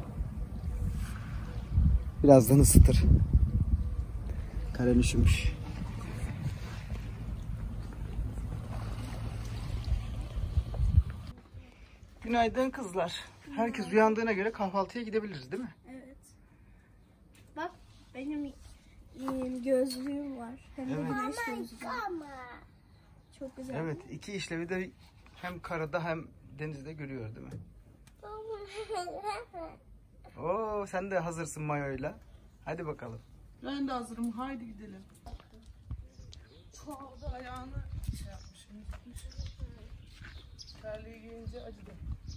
Speaker 4: Birazdan ısıtır. Karen üşümüş. Günaydın kızlar. Herkes uyandığına göre kahvaltıya gidebiliriz değil mi?
Speaker 2: Evet. Bak benim e, gözlüğüm var. Hem de
Speaker 4: Evet.
Speaker 2: güneş gözlüğü. Çok güzel.
Speaker 4: Evet, iki işlevi de hem karada hem denizde görüyor değil mi? Oo, sen de hazırsın mayoyla. Hadi bakalım.
Speaker 1: Ben de hazırım. Haydi gidelim. Çoğaldı ayağını şey yapmış. Unutmuş. Terliği giyince acıdı.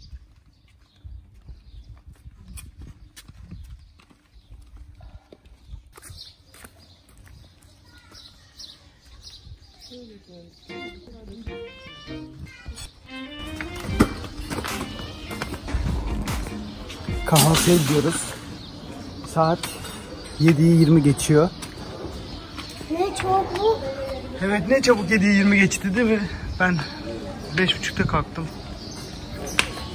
Speaker 1: Şöyle böyle.
Speaker 4: Kahvaltıya gidiyoruz. Saat yediyi yirmi geçiyor.
Speaker 2: Ne çabuk.
Speaker 4: Evet, ne çabuk yediyi yirmi geçti değil mi? Ben beş buçukta kalktım.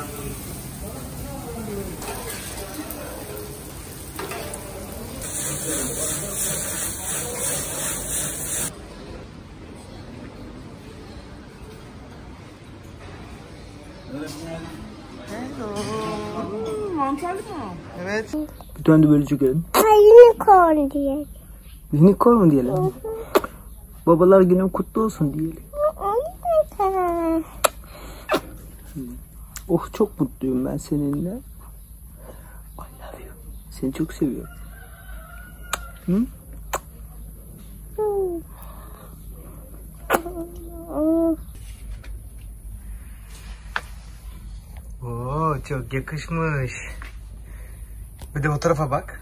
Speaker 1: Mantarlı mı?
Speaker 4: Evet. Bir tane de böyle çekelim.
Speaker 2: Unicorn diye.
Speaker 4: Unicorn mu diyelim? Babalar günün kutlu olsun diyelim. Oh, çok mutluyum ben seninle. I love you. Seni çok seviyorum. Hı? Oo, çok yakışmış. Bir de o tarafa bak.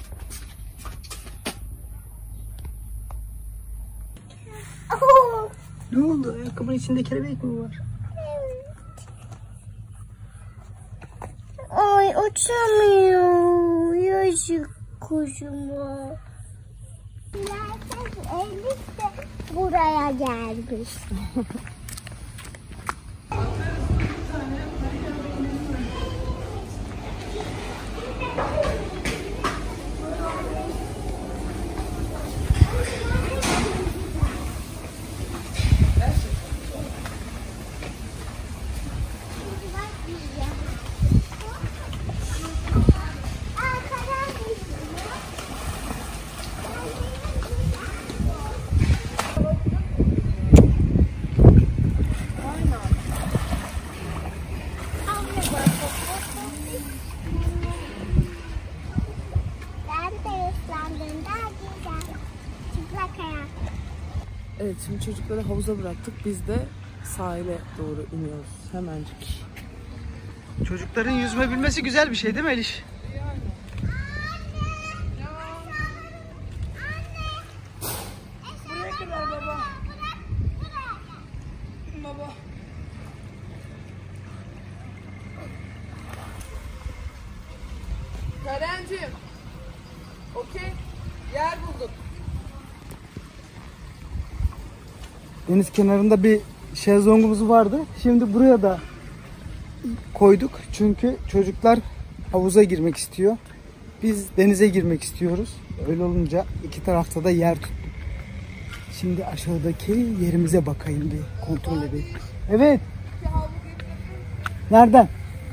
Speaker 4: Ne oldu? Ayakkabının içinde kelebek mi var?
Speaker 2: Ay, uçamıyor. Yazık kuzuma. Elif de buraya gelmiş.
Speaker 1: Evet, şimdi çocukları havuza bıraktık. Biz de sahile doğru iniyoruz hemencik.
Speaker 4: Çocukların yüzme bilmesi güzel bir şey değil mi Eliş?
Speaker 1: Buraya kadar baba. Baba. Karencim. Okey. Yer bulduk.
Speaker 4: Deniz kenarında bir şezlongumuz vardı. Şimdi buraya da koyduk. Çünkü çocuklar havuza girmek istiyor. Biz denize girmek istiyoruz. Öyle olunca iki tarafta da yer tuttuk. Şimdi aşağıdaki yerimize bakayım, bir kontrol edeyim. Evet. Nereden?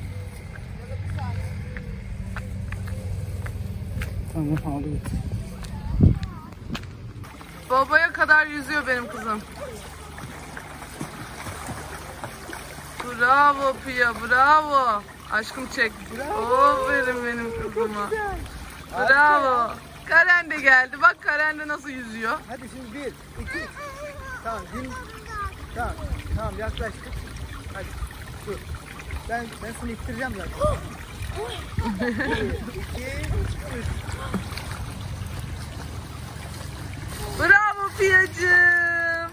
Speaker 4: Tamam, havlu getir.
Speaker 1: Babaya kadar yüzüyor benim kızım. Bravo Pia, bravo. Aşkım çek. Aferin benim kızıma. Bravo. Karen de geldi. Bak Karen de nasıl yüzüyor.
Speaker 4: Hadi şimdi bir, iki. Tamam, din. Tamam, tamam yaklaştık. Hadi, dur. Ben, ben seni ittireceğim zaten. Bir, iki, üç.
Speaker 1: Bravo Pia'cığım.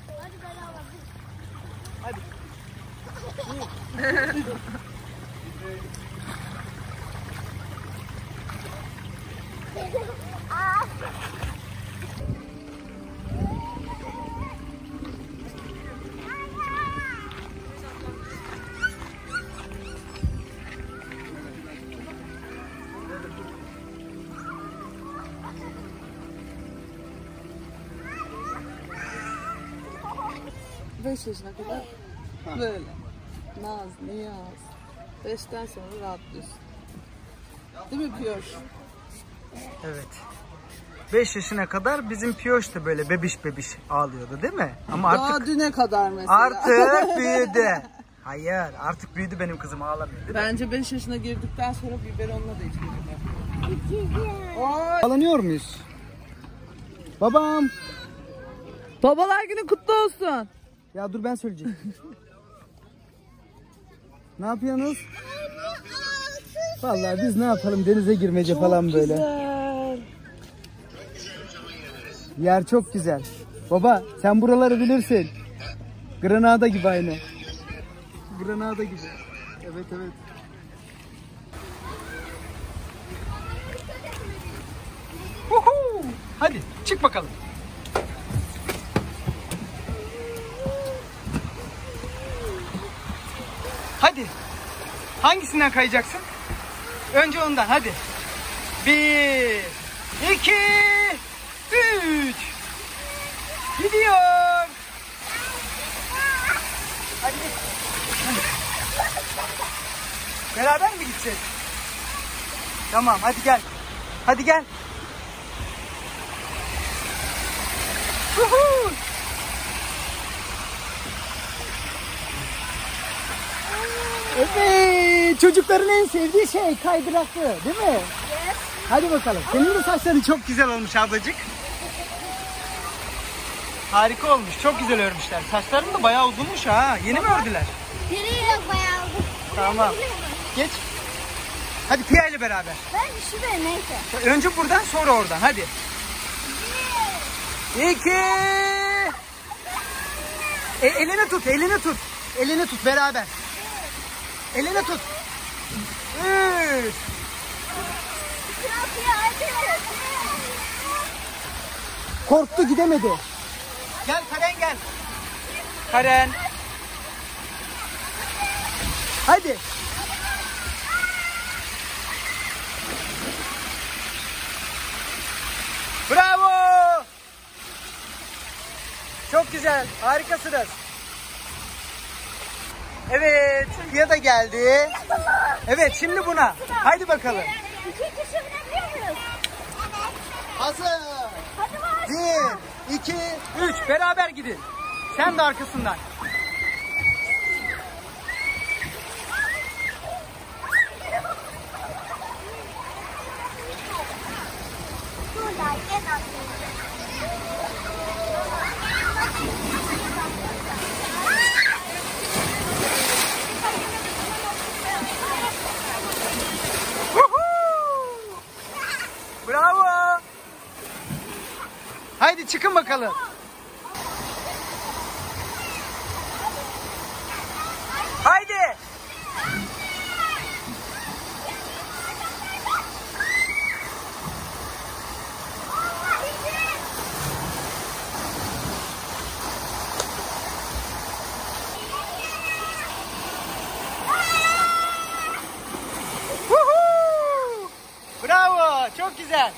Speaker 4: Hadi.
Speaker 1: Beş yaşına kadar böyle. Naz, niyaz. Beşten sonra rahatlıyorsun. Değil mi Piyoş?
Speaker 4: Evet. beş yaşına kadar bizim Piyoş da böyle bebiş bebiş ağlıyordu değil mi? Ama
Speaker 1: Daha
Speaker 4: artık
Speaker 1: düne kadar mesela.
Speaker 4: artık büyüdü. Hayır, artık büyüdü benim kızım, ağlamıyor değil mi?
Speaker 1: Bence beş yaşına girdikten sonra biberonla da içmeyecek.
Speaker 4: Ağlanıyor muyuz? Babam.
Speaker 1: Babalar günü kutlu olsun.
Speaker 4: Ya dur, ben söyleyeceğim. Ne yapıyorsunuz? Vallahi biz ne yapalım, denize girmece falan böyle.
Speaker 1: Güzel.
Speaker 4: Yer çok güzel. Baba sen buraları bilirsin. Granada gibi aynı. Granada gibi. Evet evet. Uhu! Hadi çık bakalım. Hadi. Hangisinden kayacaksın? Önce ondan hadi. Bir, iki, üç. Gidiyor. Hadi. Beraber mi gideceğiz? Tamam hadi gel. Hadi gel. Uhu. Evet, çocukların en sevdiği şey kaydıraklı, değil mi? Evet. Hadi bakalım. Senin de saçların çok güzel olmuş ablacık. Harika olmuş. Çok güzel örmüşler. Saçların da bayağı uzunmuş ha. Yeni mi ördüler?
Speaker 2: Nereye bayağı uzun.
Speaker 4: Tamam. Geç. Hadi Pia ile beraber.
Speaker 2: Ben şuraya neyse.
Speaker 4: Önce buradan sonra oradan. Hadi. İki. E, elini tut, elini tut. Elini tut beraber. Elini tut. Üç. Korktu, gidemedi. Gel Karen gel. Karen. Hadi. Bravo. Çok güzel. Harikasınız. Evet. Pia da geldi. Evet, şimdi buna. Haydi bakalım.
Speaker 2: İki kişi binebiliyor muyuz?
Speaker 4: Hazır.
Speaker 2: Hadi var.
Speaker 4: Bir, iki, üç. Beraber gidin. Sen de arkasından. Bravo. Haydi çıkın bakalım. Haydi. Woohoo! Bravo, çok güzel.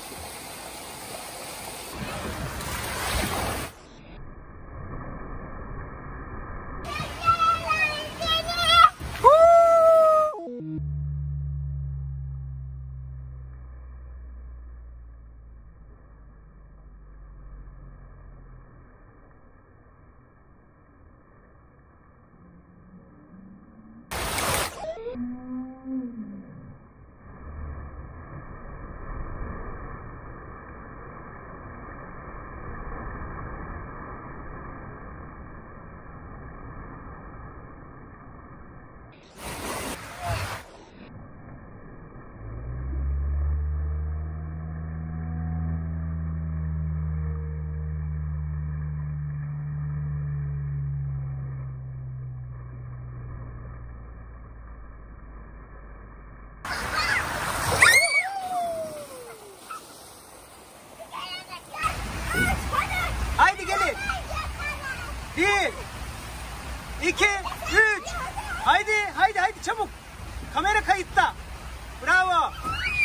Speaker 4: Haydi gelin. Bir, iki, üç. Haydi, haydi, haydi çabuk. Kamera kayıtta. Bravo.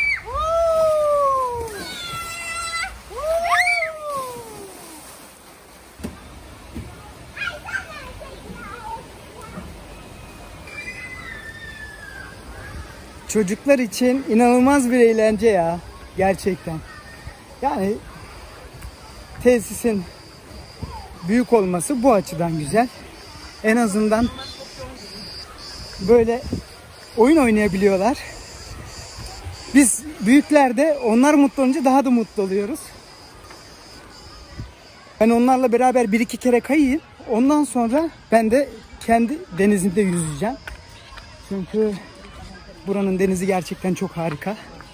Speaker 4: Çocuklar için inanılmaz bir eğlence ya. Gerçekten. Yani tesisin büyük olması bu açıdan güzel. En azından böyle oyun oynayabiliyorlar. Biz büyükler de onlar mutlu olunca daha da mutlu oluyoruz. Ben onlarla beraber bir iki kere kayayım. Ondan sonra ben de kendi denizimde yüzeceğim. Çünkü buranın denizi gerçekten çok harika.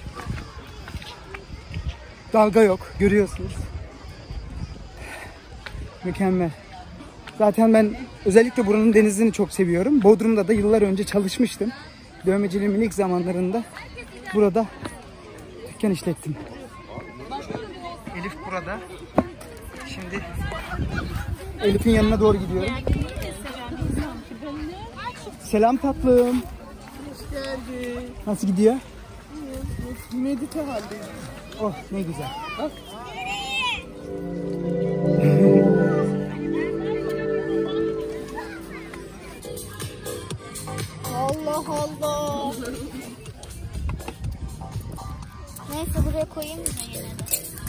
Speaker 4: Dalga yok, görüyorsunuz. Mükemmel. Zaten ben özellikle buranın denizini çok seviyorum. Bodrum'da da yıllar önce çalışmıştım. Dövmeciliğimin ilk zamanlarında burada dükkan işlettim. Elif burada. Şimdi Elif'in yanına doğru gidiyorum. Selam tatlım.
Speaker 1: Geldi.
Speaker 4: Nasıl gidiyor?
Speaker 1: Medite haldeyim.
Speaker 4: Oh ne güzel.
Speaker 1: Bak.
Speaker 2: Allah Allah. Neyse buraya koyayım mı yine de?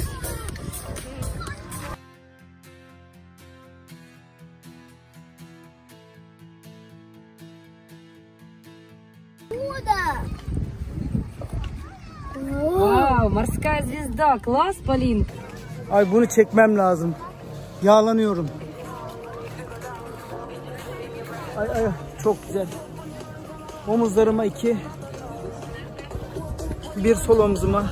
Speaker 6: Вау, морская звезда. Класс, Полин.
Speaker 4: Ay bunu çekmem lazım. Yağlanıyorum. Ay ay çok güzel. Omuzlarıma iki. Bir sol omzuma.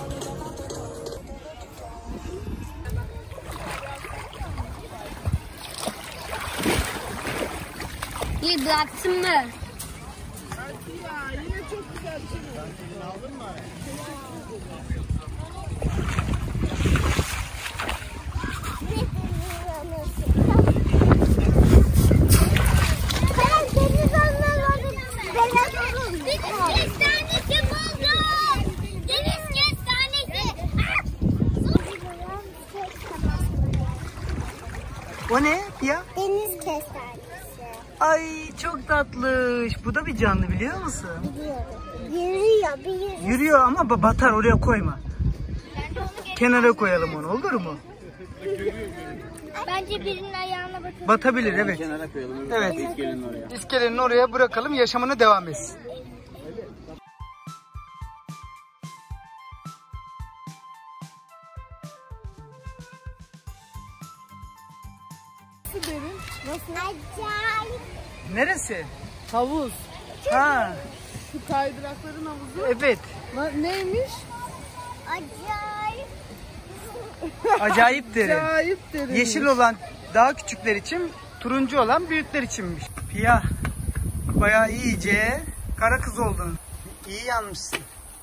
Speaker 2: İyi bıraktın mı? Kestanesi buldum. Deniz kestanesi.
Speaker 4: O ne ya?
Speaker 2: Deniz kestanesi.
Speaker 4: Ay çok tatlış. Bu da bir canlı biliyor musun?
Speaker 2: Yürüyor, bir
Speaker 4: Yürüyor ama ba- batar, oraya koyma. Kenara koyalım onu, olur mu?
Speaker 2: Bence birinin ayağına bakın.
Speaker 4: Batabilir, evet.
Speaker 5: Kenara koyalım.
Speaker 4: Evet.
Speaker 5: İskelenin oraya.
Speaker 4: İskelenin oraya bırakalım, yaşamına devam etsin.
Speaker 1: Nasıl derin? Nasıl?
Speaker 2: Acayip.
Speaker 4: Neresi?
Speaker 1: Havuz.
Speaker 4: Ha,
Speaker 1: Şu kaydırakların havuzu.
Speaker 4: evet.
Speaker 1: Na- neymiş?
Speaker 2: Acayip.
Speaker 4: Acayip derin.
Speaker 1: Acayip derin.
Speaker 4: Yeşil olan daha küçükler için, turuncu olan büyükler içinmiş. Pia, bayağı iyice kara kız oldun. İyi yanmışsın.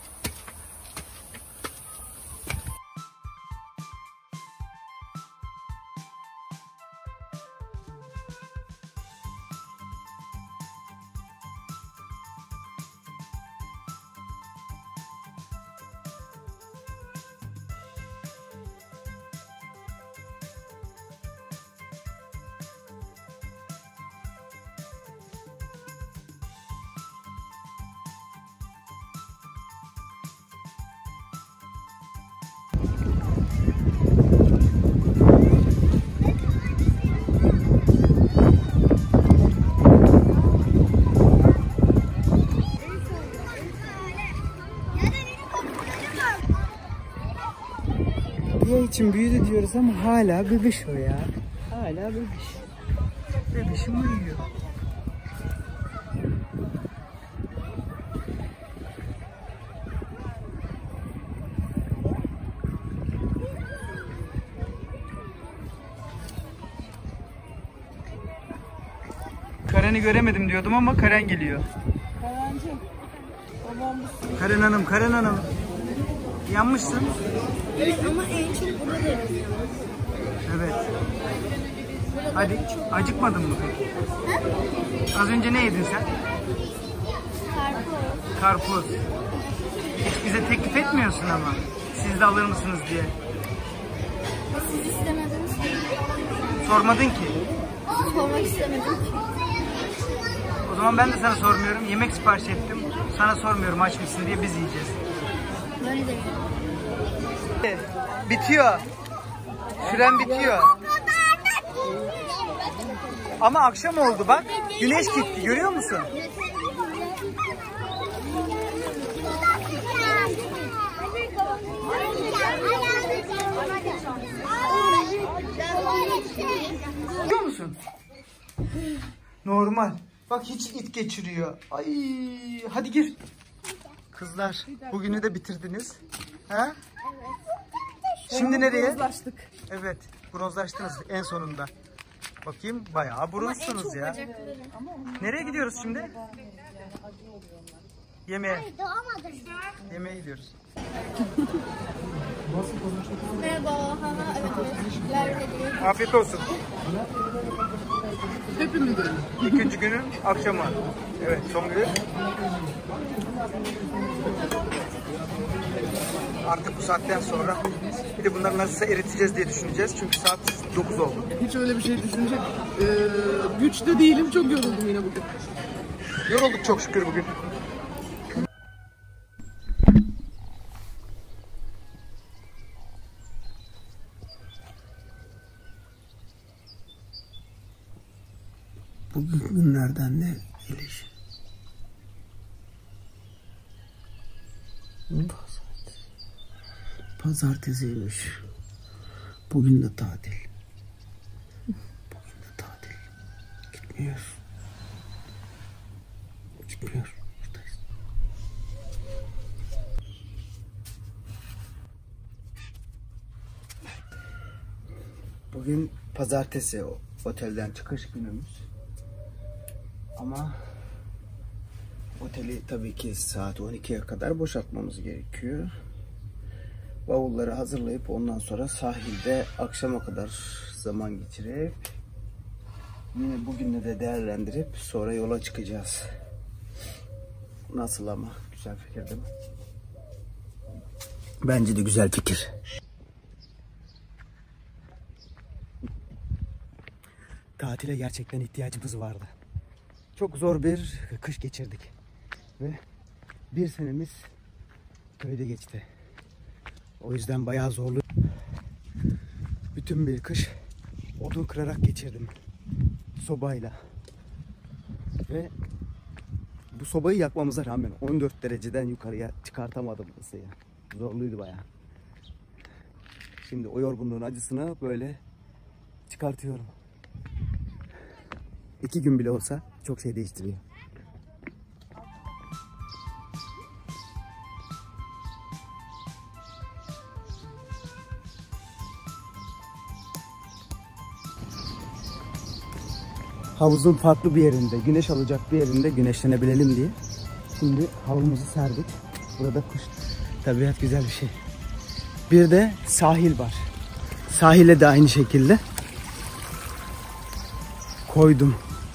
Speaker 4: Pia için büyüdü diyoruz ama hala bebiş o ya. Hala bebiş. Bebişim uyuyor. Karen'i göremedim diyordum ama Karen geliyor.
Speaker 1: Kayancığım. Babam bu
Speaker 4: Karen Hanım, Karen Hanım. Yanmışsın.
Speaker 2: Ama en çok burada da
Speaker 4: Evet. Hadi, acıkmadın mı peki? Az önce ne yedin sen?
Speaker 2: karpuz.
Speaker 4: Karpuz. Hiç bize teklif etmiyorsun ama. Siz de alır mısınız diye.
Speaker 2: Siz istemediniz ki.
Speaker 4: Sormadın ki.
Speaker 2: Sormak istemedim ki.
Speaker 4: O zaman ben de sana sormuyorum. Yemek sipariş ettim. Sana sormuyorum aç mısın diye, biz yiyeceğiz.
Speaker 2: Böyle de.
Speaker 4: Bitiyor. Süren bitiyor. Ama akşam oldu bak. Güneş gitti, görüyor musun? Görüyor musun? Normal. Bak hiç it geçiriyor. Ay, hadi gir. Kızlar, bugünü de bitirdiniz. Ha? Şimdi nereye?
Speaker 1: bronzlaştık.
Speaker 4: Evet, bronzlaştınız en sonunda. Bakayım, bayağı bronzsunuz ya. Nereye gidiyoruz şimdi? Yemeğe.
Speaker 2: Doğamadım.
Speaker 4: Yemeğe gidiyoruz.
Speaker 2: Merhaba. Ha, evet, evet.
Speaker 4: Afiyet olsun.
Speaker 1: Hepimiz öyle.
Speaker 3: İkinci günün akşamı. Evet, son gün. Artık bu saatten sonra bir de bunları nasılsa eriteceğiz diye düşüneceğiz. Çünkü saat dokuz oldu.
Speaker 1: Hiç öyle bir şey düşünecek e, güçte değilim. Çok yoruldum yine bugün.
Speaker 3: Yorulduk çok şükür bugün. Bugün günlerden ne geliş? Pazartesiymiş. Bugün de tatil. Bugün de tatil. Gitmiyoruz. Gitmiyoruz. Buradayız. Bugün pazartesi otelden çıkış günümüz. Ama oteli tabii ki saat on ikiye kadar boşaltmamız gerekiyor. Bavulları hazırlayıp ondan sonra sahilde akşama kadar zaman geçirip yine bugünü de değerlendirip sonra yola çıkacağız. Nasıl ama? Güzel fikir değil mi? Bence de güzel fikir. Tatile gerçekten ihtiyacımız vardı. Çok zor bir kış geçirdik. Ve bir senemiz köyde geçti. O yüzden bayağı zorlu. Bütün bir kış odun kırarak geçirdim. Sobayla. Ve bu sobayı yakmamıza rağmen on dört dereceden yukarıya çıkartamadım ısıyı. Zorluydu bayağı. Şimdi o yorgunluğun acısını böyle çıkartıyorum. İki gün bile olsa çok şey değiştiriyor. Havuzun farklı bir yerinde, güneş alacak bir yerinde güneşlenebilelim diye. Şimdi havumuzu serdik. Burada kuş, tabiat güzel bir şey. Bir de sahil var. Sahile de aynı şekilde koydum.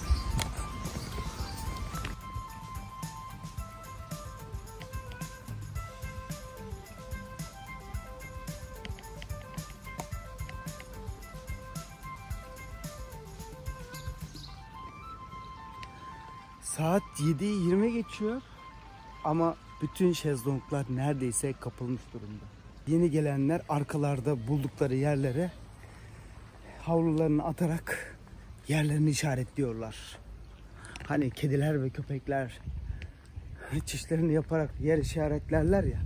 Speaker 3: Saat yedi yirmi geçiyor ama bütün şezlonglar neredeyse kapılmış durumda. Yeni gelenler arkalarda buldukları yerlere havlularını atarak yerlerini işaretliyorlar. Hani kediler ve köpekler çişlerini yaparak yer işaretlerler ya.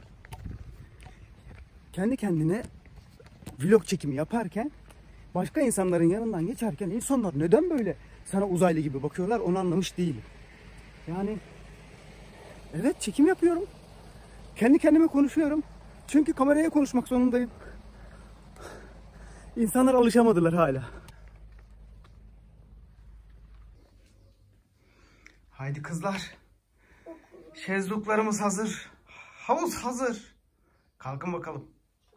Speaker 3: Kendi kendine vlog çekimi yaparken başka insanların yanından geçerken insanlar neden böyle sana uzaylı gibi bakıyorlar onu anlamış değilim. Yani evet çekim yapıyorum. Kendi kendime konuşuyorum. Çünkü kameraya konuşmak zorundayım. İnsanlar alışamadılar hala. Haydi kızlar. Şezlonglarımız hazır. Havuz hazır. Kalkın bakalım.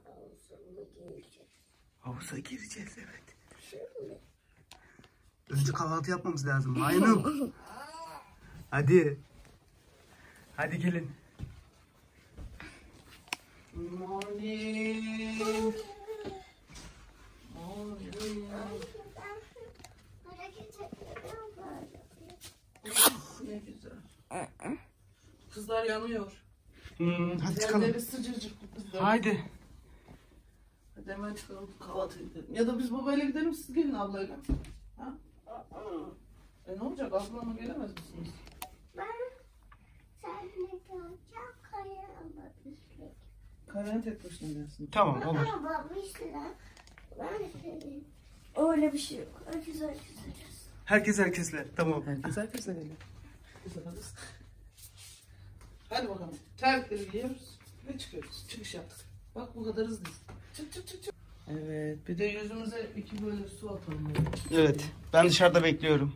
Speaker 3: Havuza gireceğiz evet. Önce kahvaltı yapmamız lazım. Maymun. Hadi. Hadi gelin.
Speaker 1: Morning. Ne güzel. Kızlar yanıyor.
Speaker 3: Hmm, hadi çıkalım.
Speaker 1: Yerleri sıcacık kızlar.
Speaker 3: Haydi.
Speaker 1: Hadi hemen çıkalım kahvaltı edelim. Ya da biz babayla gidelim siz gelin ablayla. Ha? E ne olacak ablamla gelemez misiniz?
Speaker 2: Ben seninle kalacağım. Kaya'la düşmek.
Speaker 1: Karanlık tek başına gelsin.
Speaker 3: Tamam olur.
Speaker 2: Ama babişler. Ben senin. Öyle bir şey yok. Herkes herkes herkes.
Speaker 3: Herkes herkesle. Tamam.
Speaker 1: Herkes herkesle geliyor. Güzel hadi. Hadi bakalım. Terlikleri giyiyoruz ve çıkıyoruz. Çıkış yaptık. Bak bu kadar hızlıyız. Çık çık çık çık. Evet. Bir de yüzümüze iki böyle su atalım.
Speaker 3: Evet. Ben dışarıda bekliyorum.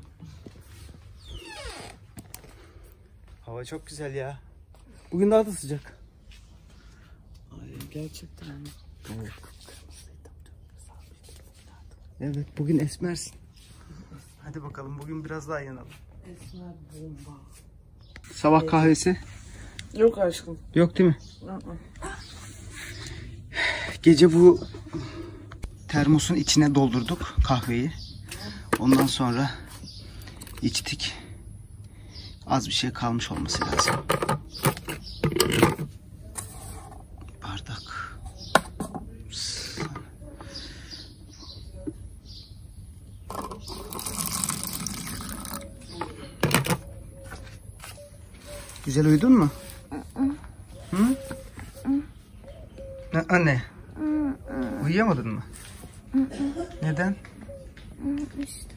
Speaker 3: Hava çok güzel ya. Bugün daha da sıcak.
Speaker 1: Ay gerçekten.
Speaker 3: Evet. Evet bugün esmersin.
Speaker 4: Hadi bakalım bugün biraz daha yanalım.
Speaker 1: Esmer bomba.
Speaker 4: Sabah kahvesi
Speaker 1: Yok aşkım.
Speaker 4: yok değil mi?
Speaker 1: Aa.
Speaker 4: Gece bu termosun içine doldurduk kahveyi. Ondan sonra içtik. Az bir şey kalmış olması lazım. Bardak. Güzel uyudun mu? Hı? Ne? Anne. Uyuyamadın mı? Neden?
Speaker 2: İşte.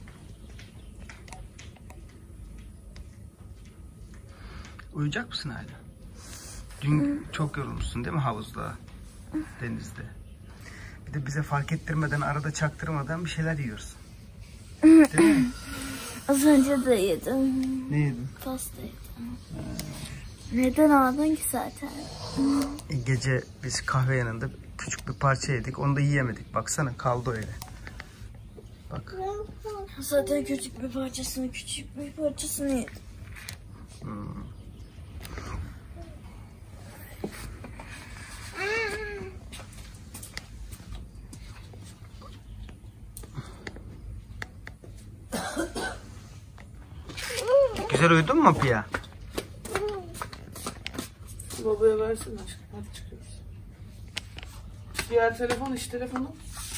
Speaker 4: Uyuyacak mısın hala? Dün çok yorulmuşsun değil mi havuzda, denizde? Bir de bize fark ettirmeden, arada çaktırmadan bir şeyler yiyorsun. Değil mi?
Speaker 2: Az önce de yedim.
Speaker 4: Ne yedin?
Speaker 2: Pasta yedim. Neden aldın ki zaten?
Speaker 4: Gece biz kahve yanında küçük bir parça yedik. Onu da yiyemedik. Baksana kaldı öyle. Bak.
Speaker 2: Zaten küçük bir parçasını, küçük bir parçasını yedim.
Speaker 4: Hmm. Güzel uyudun mu Pia?
Speaker 1: Babaya versene aşkım. Hadi çıkıyoruz. Diğer telefon, iş telefonu.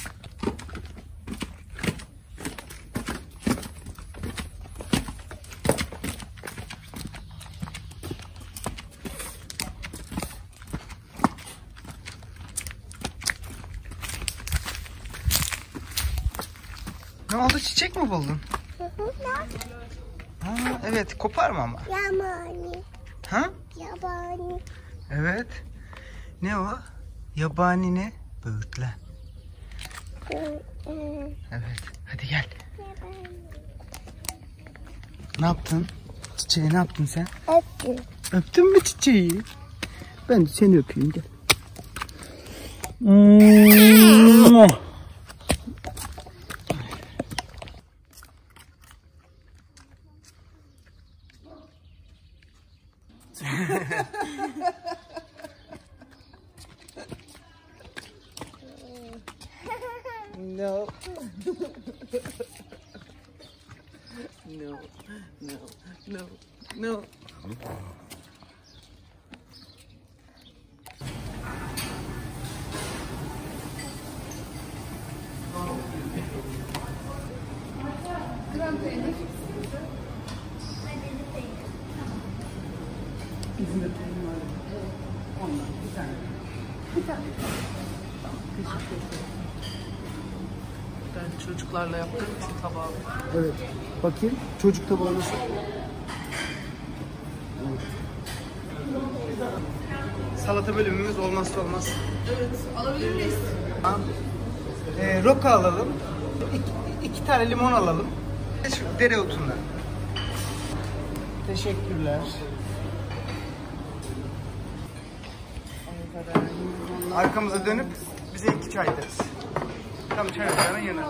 Speaker 4: Ne oldu? Çiçek mi buldun? Ha, evet. Koparma ama.
Speaker 2: Yabani.
Speaker 4: Ha?
Speaker 2: Yabani.
Speaker 4: Evet. Ne o? Yabani ne? Böğürtlen. Evet. Hadi gel. Ne yaptın? Çiçeği ne yaptın sen?
Speaker 2: Öptüm.
Speaker 4: Öptün mü çiçeği? Ben de seni öpeyim gel. Hmm. No.
Speaker 1: No, no, no, no.
Speaker 4: Bizim de peynir var. Ondan bir tane.
Speaker 2: Bir tane.
Speaker 4: Teşekkür ederim.
Speaker 1: Ben çocuklarla yaptığım için tabağı.
Speaker 4: Evet. Bakayım. Çocuk tabağı nasıl? Salata bölümümüz olmazsa olmaz.
Speaker 1: Evet, alabilir miyiz?
Speaker 4: Ee, roka alalım. İki, iki tane limon alalım. Şu dereotundan. Teşekkürler. Arkamıza dönüp bize iki çay deriz. Tam çay ocağının yanı.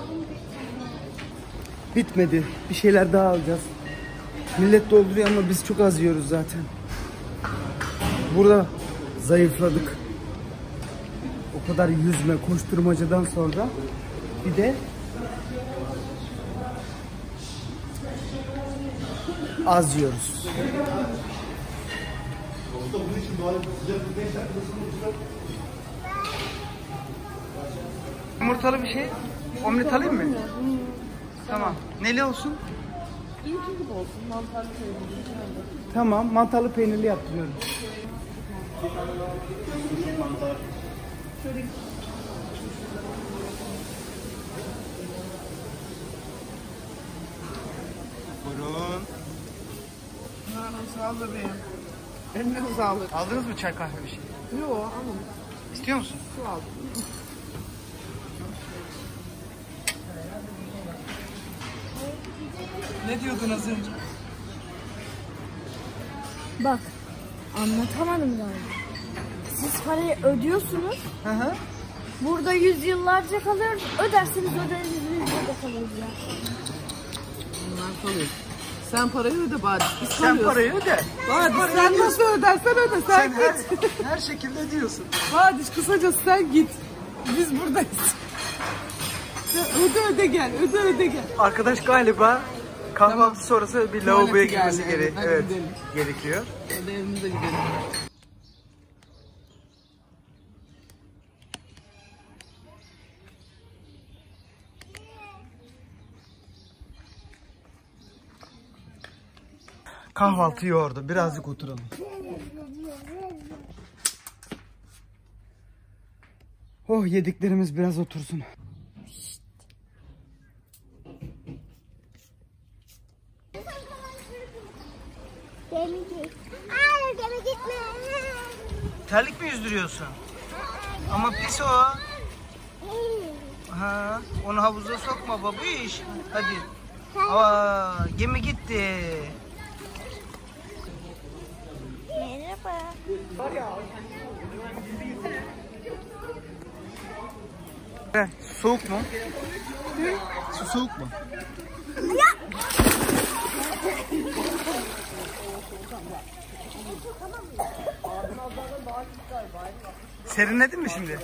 Speaker 4: Bitmedi. Bir şeyler daha alacağız. Millet dolduruyor ama biz çok az yiyoruz zaten. Burada zayıfladık. O kadar yüzme, koşturmacadan sonra bir de az yiyoruz. Yumurtalı bir şey. Omlet alayım mı? Tamam. Neli olsun?
Speaker 1: İyi gibi olsun, mantarlı peynirli.
Speaker 4: Tamam. Mantarlı peynirli yaptırıyorum. Buyurun.
Speaker 1: Sağ ol bebeğim. Eline sağlık.
Speaker 4: Aldınız mı çay kahve bir şey?
Speaker 1: Yok, almadım.
Speaker 4: İstiyor musun?
Speaker 1: Su aldım.
Speaker 4: Ne diyordun az önce?
Speaker 2: Bak. Anlatamadım galiba. Siz parayı ödüyorsunuz.
Speaker 4: Hı hı.
Speaker 2: Burada yüzyıllarca kalıyoruz. Öderseniz öderiz, yüzyıllarca kalırız ya.
Speaker 1: kalıyorsun. Sen parayı öde bari. Biz
Speaker 4: Sen parayı öde.
Speaker 1: Badi sen nasıl ödersen öde. Sen,
Speaker 4: Sen
Speaker 1: git.
Speaker 4: her, her şekilde ödüyorsun.
Speaker 1: Badi kısaca sen git. Biz buradayız. Sen öde öde gel. Öde öde gel.
Speaker 4: Arkadaş galiba kahvaltı
Speaker 1: Tamam.
Speaker 4: sonrası bir
Speaker 1: Tuvaleti
Speaker 4: lavaboya
Speaker 1: geldi,
Speaker 4: girmesi
Speaker 1: evet,
Speaker 4: gere
Speaker 1: hadi
Speaker 4: evet,
Speaker 1: gidelim.
Speaker 4: gerekiyor.
Speaker 1: Hadi evimize gidelim.
Speaker 4: Kahvaltı yoğurdu. Birazcık oturalım. Oh, yediklerimiz biraz otursun.
Speaker 2: Gemi git. Hayır gemi gitme.
Speaker 4: Terlik mi yüzdürüyorsun? Ama pis o. Ha, onu havuza sokma babiş. Hadi. Aa, gemi gitti.
Speaker 2: Merhaba.
Speaker 4: Heh, soğuk mu? Su soğuk mu? Serinledin mi şimdi?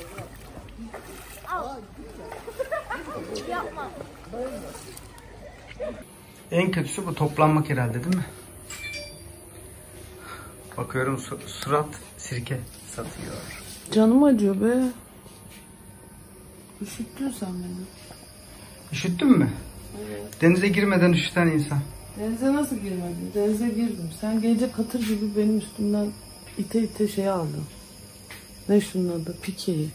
Speaker 2: Yapma.
Speaker 4: En kötüsü bu toplanmak herhalde değil mi? Bakıyorum su- surat sirke satıyor.
Speaker 1: Canım acıyor be. Üşüttün sen beni.
Speaker 4: Üşüttün mü? Evet. Denize girmeden üşüten insan.
Speaker 1: Denize nasıl girmedin? Denize girdim. Sen gece katır gibi benim üstümden ite ite şey aldın. Ne şunun adı? Pikeyi.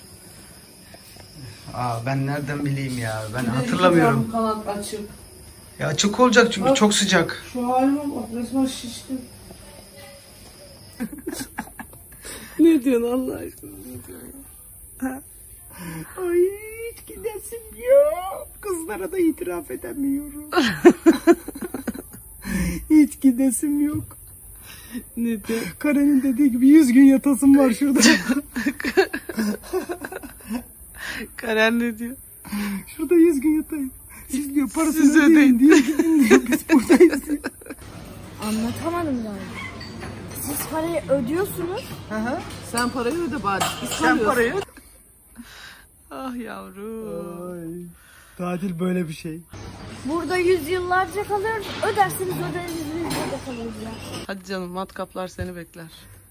Speaker 4: Aa, ben nereden bileyim ya? Ben
Speaker 1: Bir de
Speaker 4: hatırlamıyorum.
Speaker 1: iki tane kanat açık.
Speaker 4: Ya açık olacak çünkü
Speaker 1: Bak.
Speaker 4: çok sıcak.
Speaker 1: Şu halime bak, resmen şiştim. Ne diyorsun Allah aşkına? Ne diyorsun? Ha?
Speaker 4: Ay, hiç gidesim yok. Kızlara da itiraf edemiyorum. Hiç gidesim yok.
Speaker 1: Ne diyor?
Speaker 4: Karenin dediği gibi yüz gün yatasım var şurada.
Speaker 1: Karen ne diyor?
Speaker 4: Şurada yüz gün yatayım. Siz diyor parasını ödeyin diyor. Gidin diyor. Biz buradayız diyor.
Speaker 2: Anlatamadım galiba. Siz parayı ödüyorsunuz.
Speaker 4: Hı hı.
Speaker 1: Sen parayı öde bari. Biz
Speaker 4: Sen
Speaker 1: kalıyoruz.
Speaker 4: parayı öde.
Speaker 1: Ah yavrum.
Speaker 4: Ay, tatil böyle bir şey.
Speaker 2: Burada yüzyıllarca kalıyoruz. Öderseniz öderiz, yüzyılda kalırız ya.
Speaker 1: Hadi canım, matkaplar seni bekler.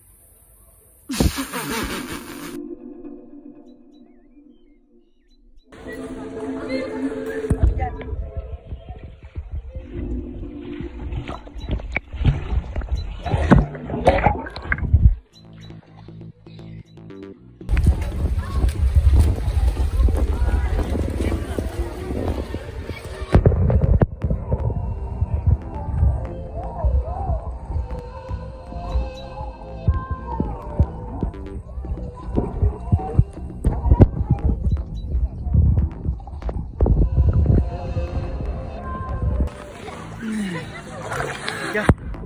Speaker 4: Gel.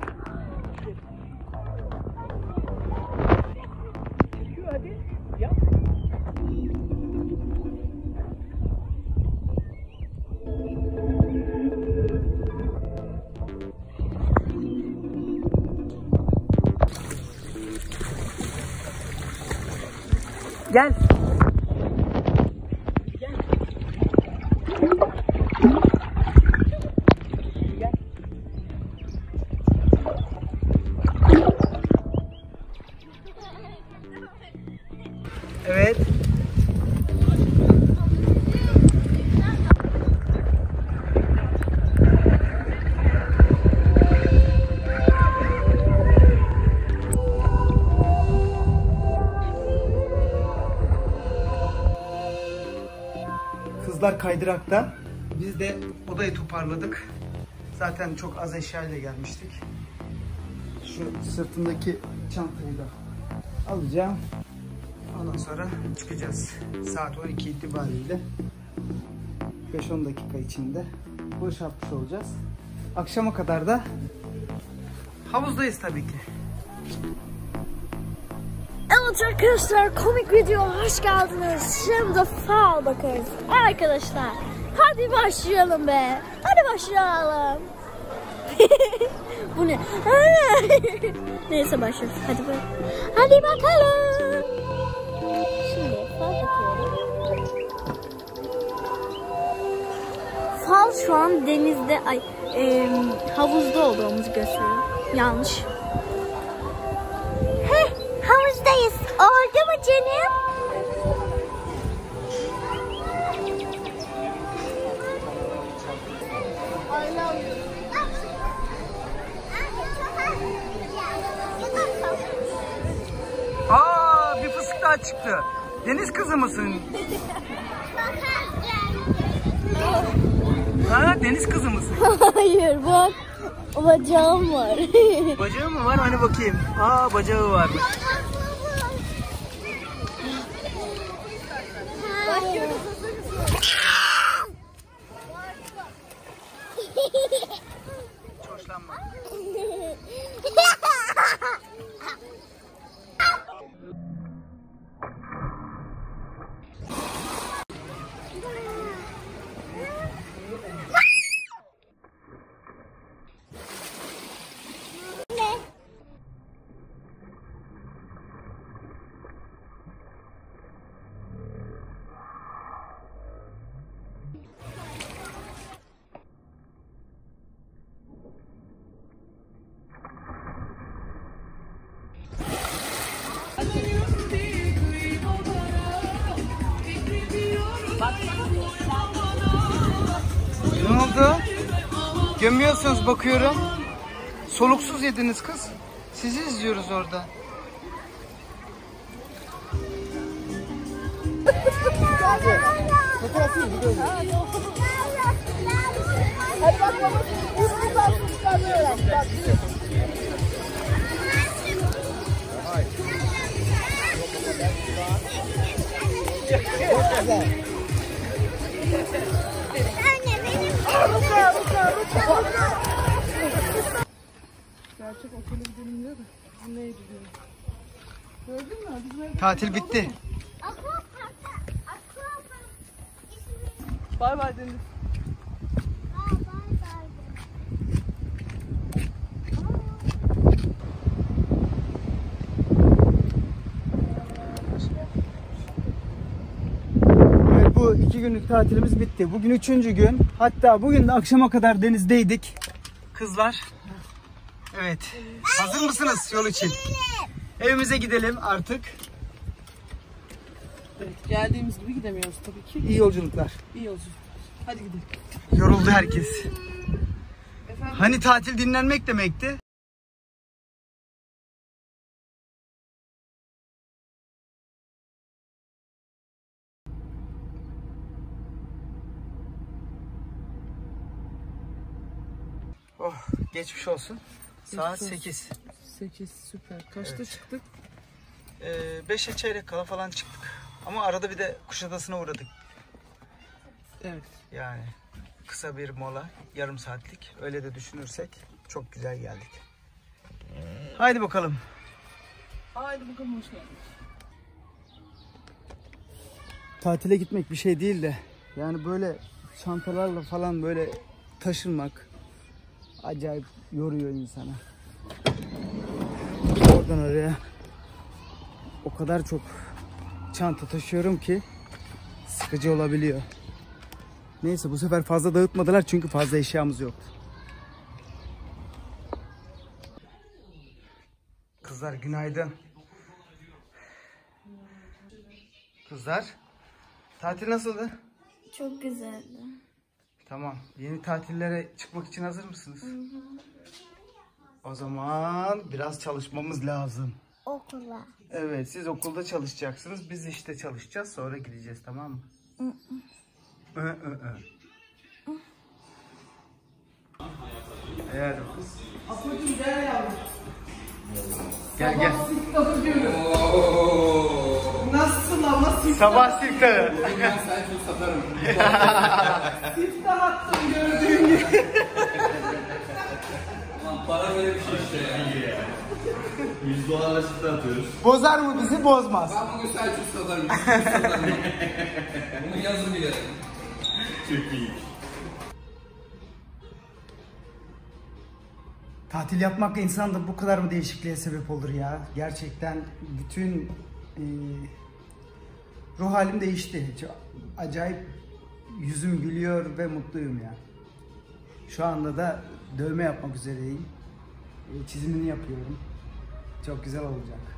Speaker 4: Gel. Evet. Kızlar kaydırakta. Biz de odayı toparladık. Zaten çok az eşyayla gelmiştik. Şu sırtımdaki çantayı da alacağım. Ondan sonra çıkacağız. Saat on iki itibariyle beş on dakika içinde boşaltmış olacağız. Akşama kadar da havuzdayız tabii ki.
Speaker 2: Evet arkadaşlar, komik videoya hoş geldiniz. Şimdi fal bakarız. Arkadaşlar hadi başlayalım be. Hadi başlayalım. Bu ne? Neyse başlıyoruz. Hadi bakalım. Hadi bakalım. Şimdi fal yapıyorum. Fal şu an denizde, ay e, havuzda olduğumuzu gösteriyor. Yanlış. Heh, havuzdayız. Oldu mu canım?
Speaker 4: Aa, bir fıstık daha çıktı. Deniz kızı mısın? Ha, deniz kızı mısın?
Speaker 2: Hayır bak. Bacağım var.
Speaker 4: Bacağı mı var? Hani bakayım. Aa, bacağı var. Hiç hoşlanmadım. Ne oldu? Gömüyorsunuz bakıyorum. Soluksuz yediniz kız. Sizi izliyoruz orada.
Speaker 2: Hadi bak baba. Uzun uzun çıkarıyorlar. Bak. Çok güzel. Anne benim.
Speaker 1: Gerçek otele gidelim diyor da. Bu neydi diyor. Gördün mü? Bizim
Speaker 4: Tatil bitti.
Speaker 1: bay bay Deniz.
Speaker 4: Evet, bu iki günlük tatilimiz bitti. Bugün üçüncü gün. Hatta bugün de akşama kadar denizdeydik. Kızlar. Evet. Hazır mısınız yol için? Evimize gidelim artık.
Speaker 1: Evet, geldiğimiz gibi gidemiyoruz tabii ki.
Speaker 4: İyi yolculuklar.
Speaker 1: İyi yolculuk. Hadi gidelim.
Speaker 4: Yoruldu herkes.
Speaker 1: Efendim?
Speaker 4: Hani tatil dinlenmek demekti? Oh, geçmiş olsun. Saat
Speaker 1: olsun.
Speaker 4: sekiz.
Speaker 1: sekiz süper. Kaçta
Speaker 4: Evet.
Speaker 1: çıktık?
Speaker 4: Ee, beşe çeyrek kala falan çıktık. Ama arada bir de Kuşadası'na uğradık.
Speaker 1: Evet.
Speaker 4: Yani kısa bir mola, yarım saatlik. Öyle de düşünürsek çok güzel geldik. Haydi bakalım.
Speaker 1: Haydi bakalım, hoş geldin.
Speaker 4: Tatile gitmek bir şey değil de yani böyle çantalarla falan böyle taşınmak acayip yoruyor insana. Oradan oraya o kadar çok çanta taşıyorum ki sıkıcı olabiliyor. Neyse, bu sefer fazla dağıtmadılar çünkü fazla eşyamız yoktu. Kızlar günaydın. Kızlar, tatil nasıldı?
Speaker 2: Çok güzeldi.
Speaker 4: Tamam. Yeni tatillere çıkmak için hazır mısınız? Hı hı. O zaman biraz çalışmamız lazım.
Speaker 2: Okula.
Speaker 4: Evet, siz okulda çalışacaksınız. Biz işte çalışacağız. Sonra gideceğiz, tamam mı? Hı hı. Hı hı hı. Eğer...
Speaker 1: Apocuğum gel yavrum.
Speaker 4: Gel gel.
Speaker 1: Siftahı görün. Nasılsın ama siftah?
Speaker 4: Sabah siftahı.
Speaker 5: Ben selfie satarım.
Speaker 1: Siftah attım gördüğün gibi.
Speaker 5: Lan para böyle bir şey işte yani. yüz dolarla siftah atıyoruz.
Speaker 4: Bozar mı bizi? Bozmaz.
Speaker 5: Ben bugün selfie satarım. satarım. Bunu yazın bile. Çok iyi.
Speaker 3: Tatil yapmak insanda bu kadar mı değişikliğe sebep olur ya? Gerçekten bütün e, ruh halim değişti. Çok acayip yüzüm gülüyor ve mutluyum ya. Şu anda da dövme yapmak üzereyim. E, çizimini yapıyorum. Çok güzel olacak.